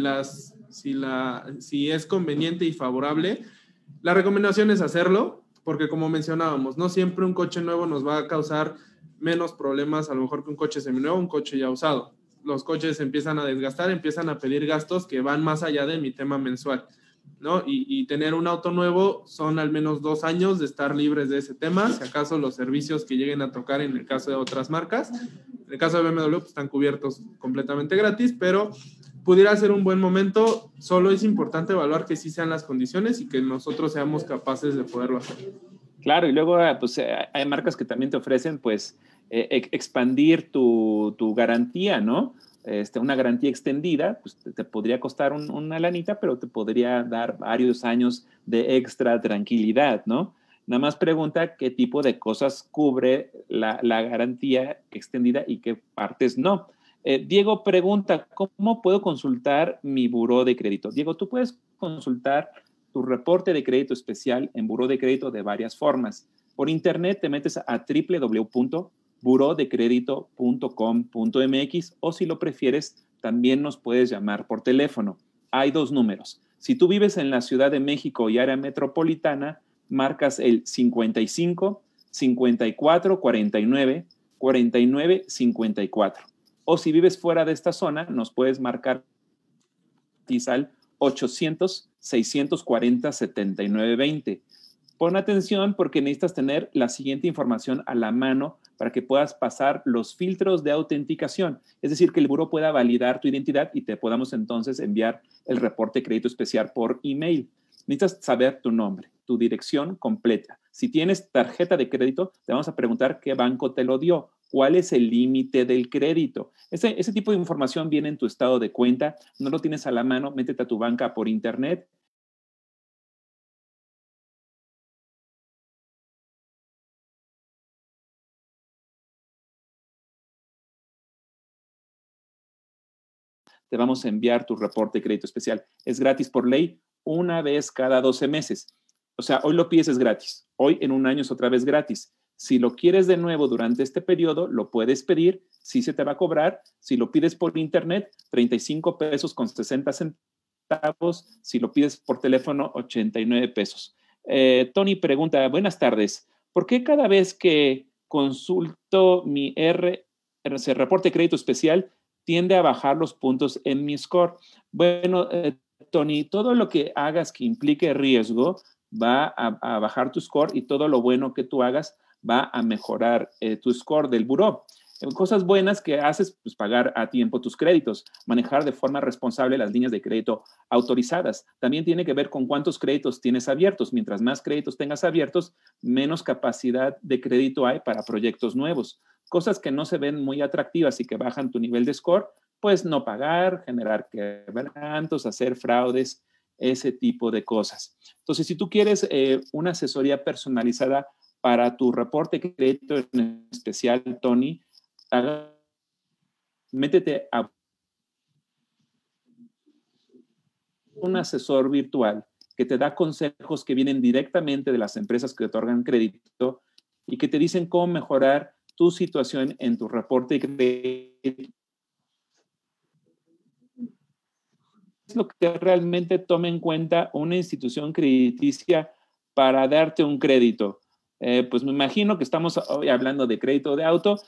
es conveniente y favorable. La recomendación es hacerlo, porque como mencionábamos, no siempre un coche nuevo nos va a causar menos problemas a lo mejor que un coche seminuevo, un coche ya usado. Los coches empiezan a desgastar, empiezan a pedir gastos que van más allá de mi tema mensual, ¿no? Y tener un auto nuevo son al menos 2 años de estar libres de ese tema, si acaso los servicios que lleguen a tocar en el caso de otras marcas. En el caso de BMW pues, están cubiertos completamente gratis, pero pudiera ser un buen momento. Solo es importante evaluar que sí sean las condiciones y que nosotros seamos capaces de poderlo hacer. Claro, y luego pues, hay marcas que también te ofrecen pues expandir tu garantía, ¿no? Una garantía extendida, pues te podría costar una lanita, pero te podría dar varios años de extra tranquilidad, ¿no? Nada más pregunta qué tipo de cosas cubre la garantía extendida y qué partes no. Diego pregunta, ¿cómo puedo consultar mi buró de crédito? Diego, tú puedes consultar tu reporte de crédito especial en buró de crédito de varias formas. Por internet te metes a www.burodecredito.com.mx o si lo prefieres, también nos puedes llamar por teléfono. Hay 2 números. Si tú vives en la Ciudad de México y área metropolitana, marcas el 55 54 49 49 54. O si vives fuera de esta zona, nos puedes marcar al 800-640-7920. Pon atención porque necesitas tener la siguiente información a la mano para que puedas pasar los filtros de autenticación. Es decir, que el buró pueda validar tu identidad y te podamos entonces enviar el reporte de crédito especial por email. Necesitas saber tu nombre, tu dirección completa. Si tienes tarjeta de crédito, te vamos a preguntar qué banco te lo dio. ¿Cuál es el límite del crédito? Ese tipo de información viene en tu estado de cuenta. No lo tienes a la mano, métete a tu banca por internet. Te vamos a enviar tu reporte de crédito especial. Es gratis por ley, una vez cada 12 meses. O sea, hoy lo pides, es gratis. Hoy en un año es otra vez gratis. Si lo quieres de nuevo durante este periodo, lo puedes pedir. Sí se te va a cobrar. Si lo pides por internet, 35 pesos con 60 centavos. Si lo pides por teléfono, 89 pesos. Tony pregunta, buenas tardes. ¿Por qué cada vez que consulto mi reporte de crédito especial, tiende a bajar los puntos en mi score? Bueno, Tony, todo lo que hagas que implique riesgo va a bajar tu score y todo lo bueno que tú hagas va a mejorar tu score del buró. Cosas buenas que haces, pues pagar a tiempo tus créditos, manejar de forma responsable las líneas de crédito autorizadas. También tiene que ver con cuántos créditos tienes abiertos. Mientras más créditos tengas abiertos, menos capacidad de crédito hay para proyectos nuevos. Cosas que no se ven muy atractivas y que bajan tu nivel de score, pues no pagar, generar quebrantos, hacer fraudes, ese tipo de cosas. Entonces, si tú quieres una asesoría personalizada para tu reporte de crédito en especial, Tony, métete a un asesor virtual que te da consejos que vienen directamente de las empresas que te otorgan crédito y que te dicen cómo mejorar tu situación en tu reporte de crédito. Es lo que realmente tome en cuenta una institución crediticia para darte un crédito. Pues me imagino que estamos hoy hablando de crédito de auto.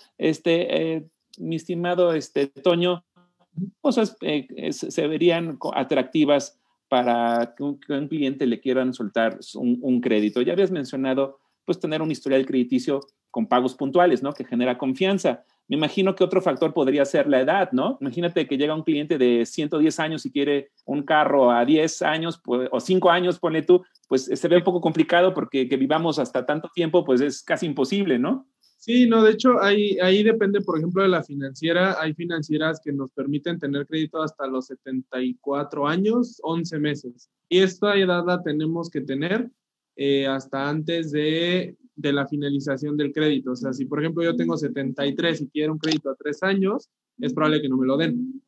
Mi estimado Toño, cosas se verían atractivas para que un cliente le quieran soltar un crédito. Ya habías mencionado, pues, tener un historial crediticio con pagos puntuales, ¿no? Que genera confianza. Me imagino que otro factor podría ser la edad, ¿no? Imagínate que llega un cliente de 110 años y quiere un carro a 10 años pues, o 5 años, ponle tú, pues se ve un poco complicado porque que vivamos hasta tanto tiempo, pues es casi imposible, ¿no? Sí, no, de hecho, ahí depende, por ejemplo, de la financiera. Hay financieras que nos permiten tener crédito hasta los 74 años, 11 meses. Y esta edad la tenemos que tener hasta antes de la finalización del crédito. O sea, si por ejemplo yo tengo 73 y quiero un crédito a 3 años, es probable que no me lo den.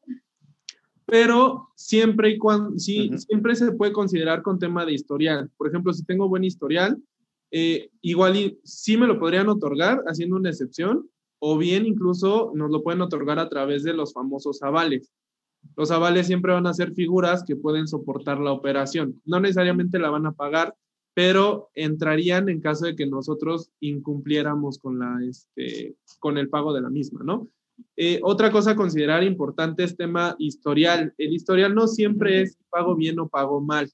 Pero siempre y cuando, sí, siempre se puede considerar con tema de historial. Por ejemplo, si tengo buen historial, igual y sí me lo podrían otorgar haciendo una excepción, o bien incluso nos lo pueden otorgar a través de los famosos avales. Los avales siempre van a ser figuras que pueden soportar la operación. No necesariamente la van a pagar, pero entrarían en caso de que nosotros incumpliéramos con el pago de la misma, ¿no? Otra cosa a considerar importante es tema historial. El historial no siempre es pago bien o pago mal.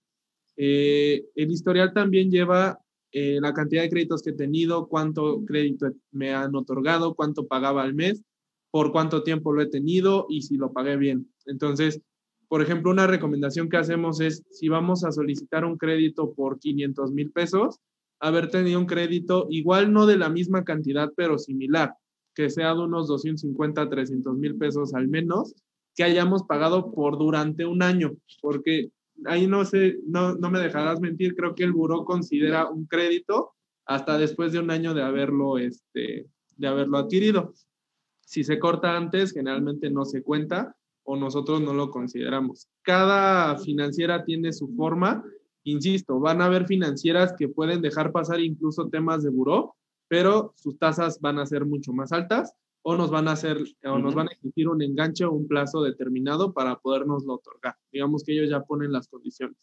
El historial también lleva la cantidad de créditos que he tenido, cuánto crédito me han otorgado, cuánto pagaba al mes, por cuánto tiempo lo he tenido y si lo pagué bien. Entonces, por ejemplo, una recomendación que hacemos es, si vamos a solicitar un crédito por 500,000 pesos, haber tenido un crédito igual no de la misma cantidad, pero similar, que sea de unos 250, 300,000 pesos al menos, que hayamos pagado por durante un año, porque ahí no sé, no me dejarás mentir, creo que el buró considera un crédito hasta después de un año de haberlo adquirido. Si se corta antes, generalmente no se cuenta o nosotros no lo consideramos. Cada financiera tiene su forma. Insisto, van a haber financieras que pueden dejar pasar incluso temas de buró, pero sus tasas van a ser mucho más altas o nos van a exigir un enganche o un plazo determinado para podernoslo otorgar. Digamos que ellos ya ponen las condiciones.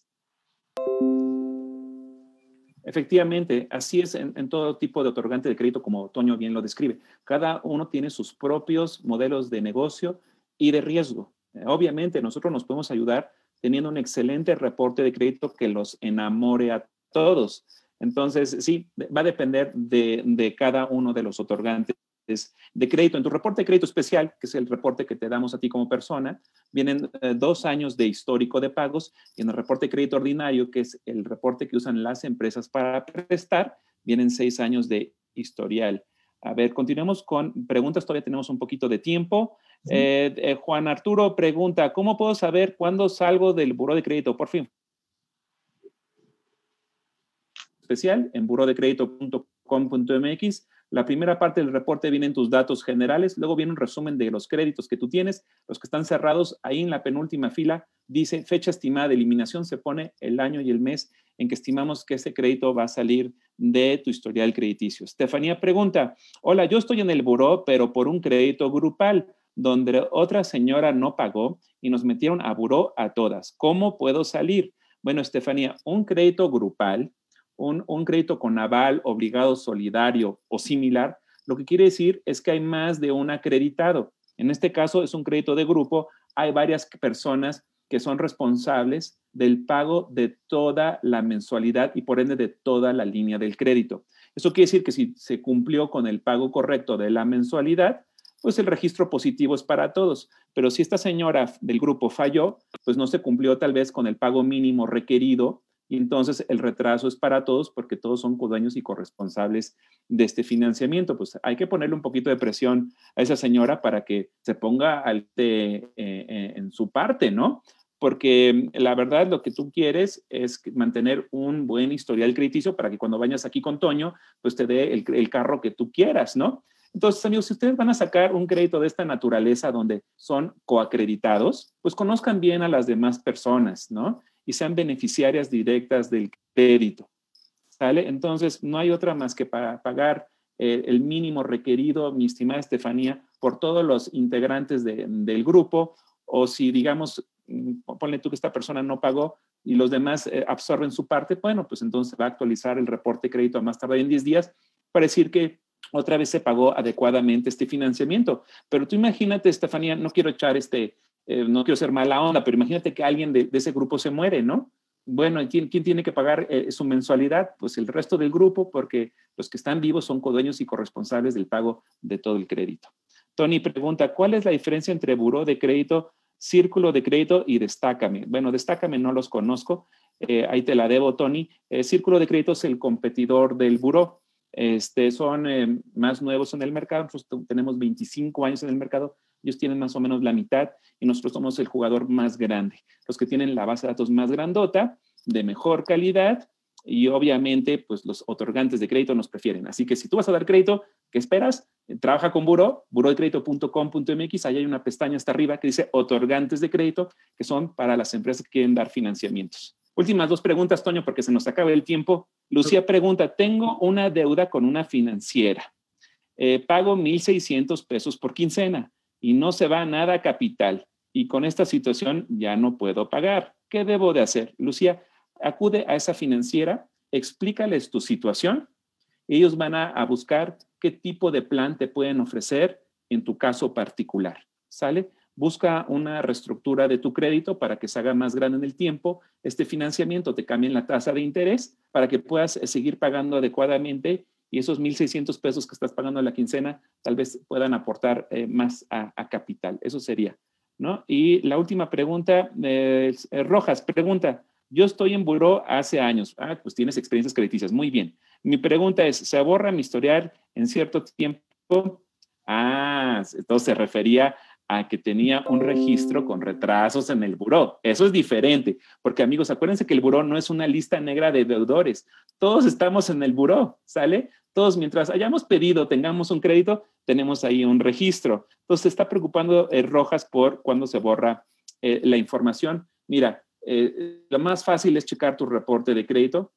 Efectivamente, así es en todo tipo de otorgante de crédito, como Toño bien lo describe. Cada uno tiene sus propios modelos de negocio y de riesgo. Obviamente, nosotros nos podemos ayudar teniendo un excelente reporte de crédito que los enamore a todos. Entonces, sí, va a depender de cada uno de los otorgantes de crédito. En tu reporte de crédito especial, que es el reporte que te damos a ti como persona, vienen 2 años de histórico de pagos, y en el reporte de crédito ordinario, que es el reporte que usan las empresas para prestar, vienen 6 años de historial. A ver, continuemos con preguntas, todavía tenemos un poquito de tiempo. Juan Arturo pregunta, ¿cómo puedo saber cuándo salgo del buró de crédito? Por fin. Especial en burodecredito.com.mx. La primera parte del reporte vienen tus datos generales, luego viene un resumen de los créditos que tú tienes, los que están cerrados. Ahí en la penúltima fila dice fecha estimada de eliminación, se pone el año y el mes en que estimamos que ese crédito va a salir de tu historial crediticio. Estefanía pregunta, hola, yo estoy en el buró, pero por un crédito grupal, donde otra señora no pagó y nos metieron a buró a todas. ¿Cómo puedo salir? Bueno, Estefanía, un crédito grupal, un crédito con aval, obligado, solidario o similar, lo que quiere decir es que hay más de un acreditado. En este caso es un crédito de grupo, hay varias personas que son responsables del pago de toda la mensualidad y por ende de toda la línea del crédito. Eso quiere decir que si se cumplió con el pago correcto de la mensualidad, pues el registro positivo es para todos. Pero si esta señora del grupo falló, pues no se cumplió tal vez con el pago mínimo requerido, y entonces el retraso es para todos porque todos son codueños y corresponsables de este financiamiento. Pues hay que ponerle un poquito de presión a esa señora para que se ponga en su parte, ¿no? Porque la verdad lo que tú quieres es mantener un buen historial crediticio para que cuando vayas aquí con Toño, pues te dé el carro que tú quieras, ¿no? Entonces, amigos, si ustedes van a sacar un crédito de esta naturaleza donde son coacreditados, pues conozcan bien a las demás personas, ¿no? Y sean beneficiarias directas del crédito, ¿sale? Entonces, no hay otra más que pagar el mínimo requerido, mi estimada Estefanía, por todos los integrantes del grupo, o si, digamos, ponle tú que esta persona no pagó y los demás absorben su parte, bueno, pues entonces va a actualizar el reporte de crédito a más tardar en 10 días para decir que otra vez se pagó adecuadamente este financiamiento. Pero tú imagínate, Estefanía, no quiero echar no quiero ser mala onda, pero imagínate que alguien de ese grupo se muere, ¿no? Bueno, ¿quién tiene que pagar su mensualidad? Pues el resto del grupo, porque los que están vivos son codueños y corresponsables del pago de todo el crédito. Tony pregunta, ¿cuál es la diferencia entre buró de crédito, círculo de crédito y destácame? Bueno, destácame no los conozco, ahí te la debo, Tony. Círculo de crédito es el competidor del buró. Son más nuevos en el mercado, nosotros tenemos 25 años en el mercado, ellos tienen más o menos la mitad y nosotros somos el jugador más grande, los que tienen la base de datos más grandota, de mejor calidad y obviamente pues los otorgantes de crédito nos prefieren. Así que si tú vas a dar crédito, ¿qué esperas? Trabaja con Buró, burodecredito.com.mx, ahí hay una pestaña hasta arriba que dice otorgantes de crédito, que son para las empresas que quieren dar financiamientos. Últimas dos preguntas, Toño, porque se nos acaba el tiempo. Lucía pregunta, tengo una deuda con una financiera. Pago 1,600 pesos por quincena y no se va nada a capital. Y con esta situación ya no puedo pagar. ¿Qué debo de hacer? Lucía, acude a esa financiera, explícales tu situación. Ellos van a buscar qué tipo de plan te pueden ofrecer en tu caso particular. ¿Sale? Busca una reestructura de tu crédito para que se haga más grande en el tiempo. Este financiamiento te cambia la tasa de interés para que puedas seguir pagando adecuadamente y esos 1,600 pesos que estás pagando a la quincena tal vez puedan aportar más a capital. Eso sería, ¿no? Y la última pregunta, Rojas pregunta, yo estoy en buró hace años. Pues tienes experiencias crediticias. Muy bien. Mi pregunta es, ¿se borra mi historial en cierto tiempo? Entonces se refería a que tenía un registro con retrasos en el buró. Eso es diferente, porque amigos, acuérdense que el buró no es una lista negra de deudores. Todos estamos en el buró, ¿sale? Todos mientras hayamos pedido, tengamos un crédito, tenemos ahí un registro. Entonces, se está preocupando Rojas por cuándo se borra la información. Mira, lo más fácil es checar tu reporte de crédito.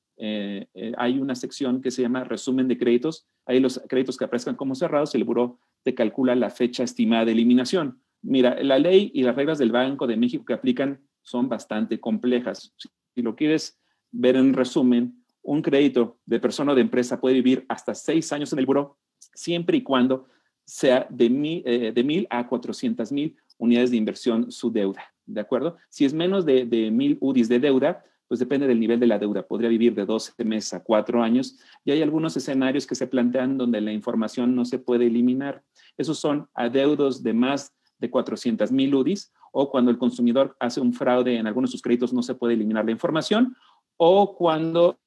Hay una sección que se llama resumen de créditos. Ahí los créditos que aparezcan como cerrados, el buró te calcula la fecha estimada de eliminación. Mira, la ley y las reglas del Banco de México que aplican son bastante complejas. Si lo quieres ver en resumen, un crédito de persona o de empresa puede vivir hasta 6 años en el buró, siempre y cuando sea de 1,000 a 400,000 unidades de inversión su deuda, ¿de acuerdo? Si es menos de 1,000 UDIs de deuda, pues depende del nivel de la deuda. Podría vivir de 12 meses a 4 años y hay algunos escenarios que se plantean donde la información no se puede eliminar. Esos son adeudos de más de 400,000 UDIs o cuando el consumidor hace un fraude en algunos de sus créditos no se puede eliminar la información o cuando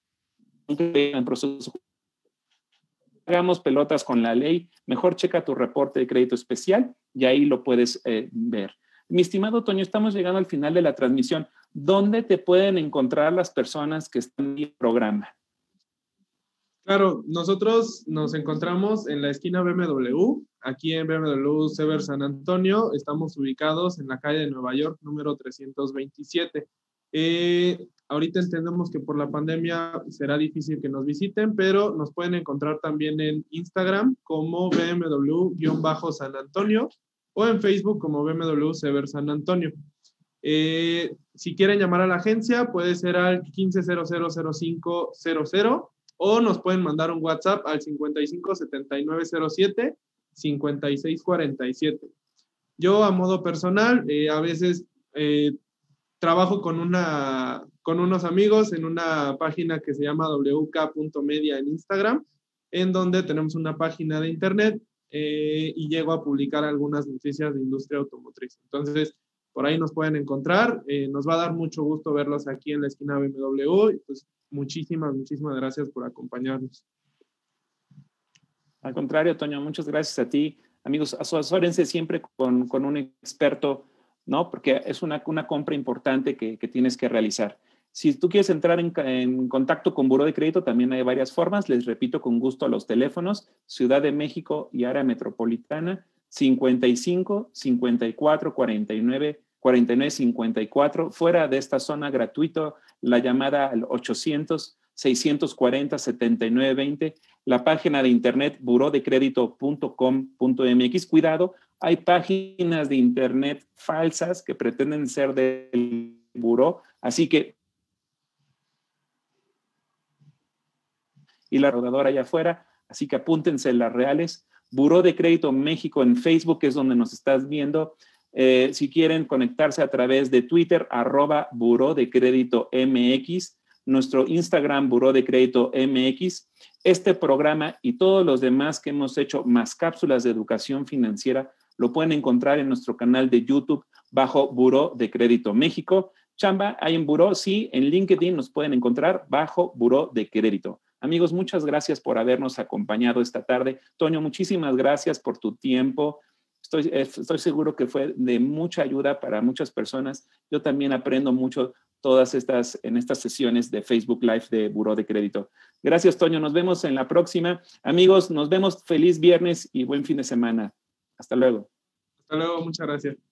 en proceso hagamos pelotas con la ley, mejor checa tu reporte de crédito especial y ahí lo puedes ver. Mi estimado Toño, estamos llegando al final de la transmisión. ¿Dónde te pueden encontrar las personas que están en el programa? Claro, nosotros nos encontramos en la esquina BMW, aquí en BMW Sever San Antonio. Estamos ubicados en la calle de Nueva York, número 327. Ahorita entendemos que por la pandemia será difícil que nos visiten, pero nos pueden encontrar también en Instagram como BMW-San Antonio o en Facebook como BMW Sever San Antonio. Si quieren llamar a la agencia, puede ser al 15000500 o nos pueden mandar un WhatsApp al 557907-5647. Yo a modo personal, a veces trabajo con unos amigos en una página que se llama wk.media en Instagram, en donde tenemos una página de internet y llego a publicar algunas noticias de industria automotriz. Entonces, por ahí nos pueden encontrar. Nos va a dar mucho gusto verlos aquí en la esquina BMW. Y pues muchísimas gracias por acompañarnos. Al contrario, Toño, muchas gracias a ti. Amigos, asesórense siempre con un experto, ¿no? Porque es una compra importante que tienes que realizar. Si tú quieres entrar en contacto con Buró de Crédito, también hay varias formas. Les repito con gusto a los teléfonos: Ciudad de México y área metropolitana, 55 54 49 49 54. Fuera de esta zona, gratuito, la llamada al 800 640 79 20. La página de internet burodecredito.com.mx. Cuidado, hay páginas de internet falsas que pretenden ser del buró, así que y la rodadora allá afuera, así que apúntense las reales. Buró de Crédito México en Facebook, que es donde nos estás viendo. Si quieren conectarse a través de Twitter, @Buró de Crédito MX, nuestro Instagram, Buró de Crédito MX. Este programa y todos los demás que hemos hecho, más cápsulas de educación financiera, lo pueden encontrar en nuestro canal de YouTube bajo Buró de Crédito México. Chamba, hay en Buró, sí, en LinkedIn nos pueden encontrar bajo Buró de Crédito. Amigos, muchas gracias por habernos acompañado esta tarde. Toño, muchísimas gracias por tu tiempo. Estoy seguro que fue de mucha ayuda para muchas personas. Yo también aprendo mucho en estas sesiones de Facebook Live de Buró de Crédito. Gracias, Toño. Nos vemos en la próxima. Amigos, nos vemos. Feliz viernes y buen fin de semana. Hasta luego. Hasta luego. Muchas gracias.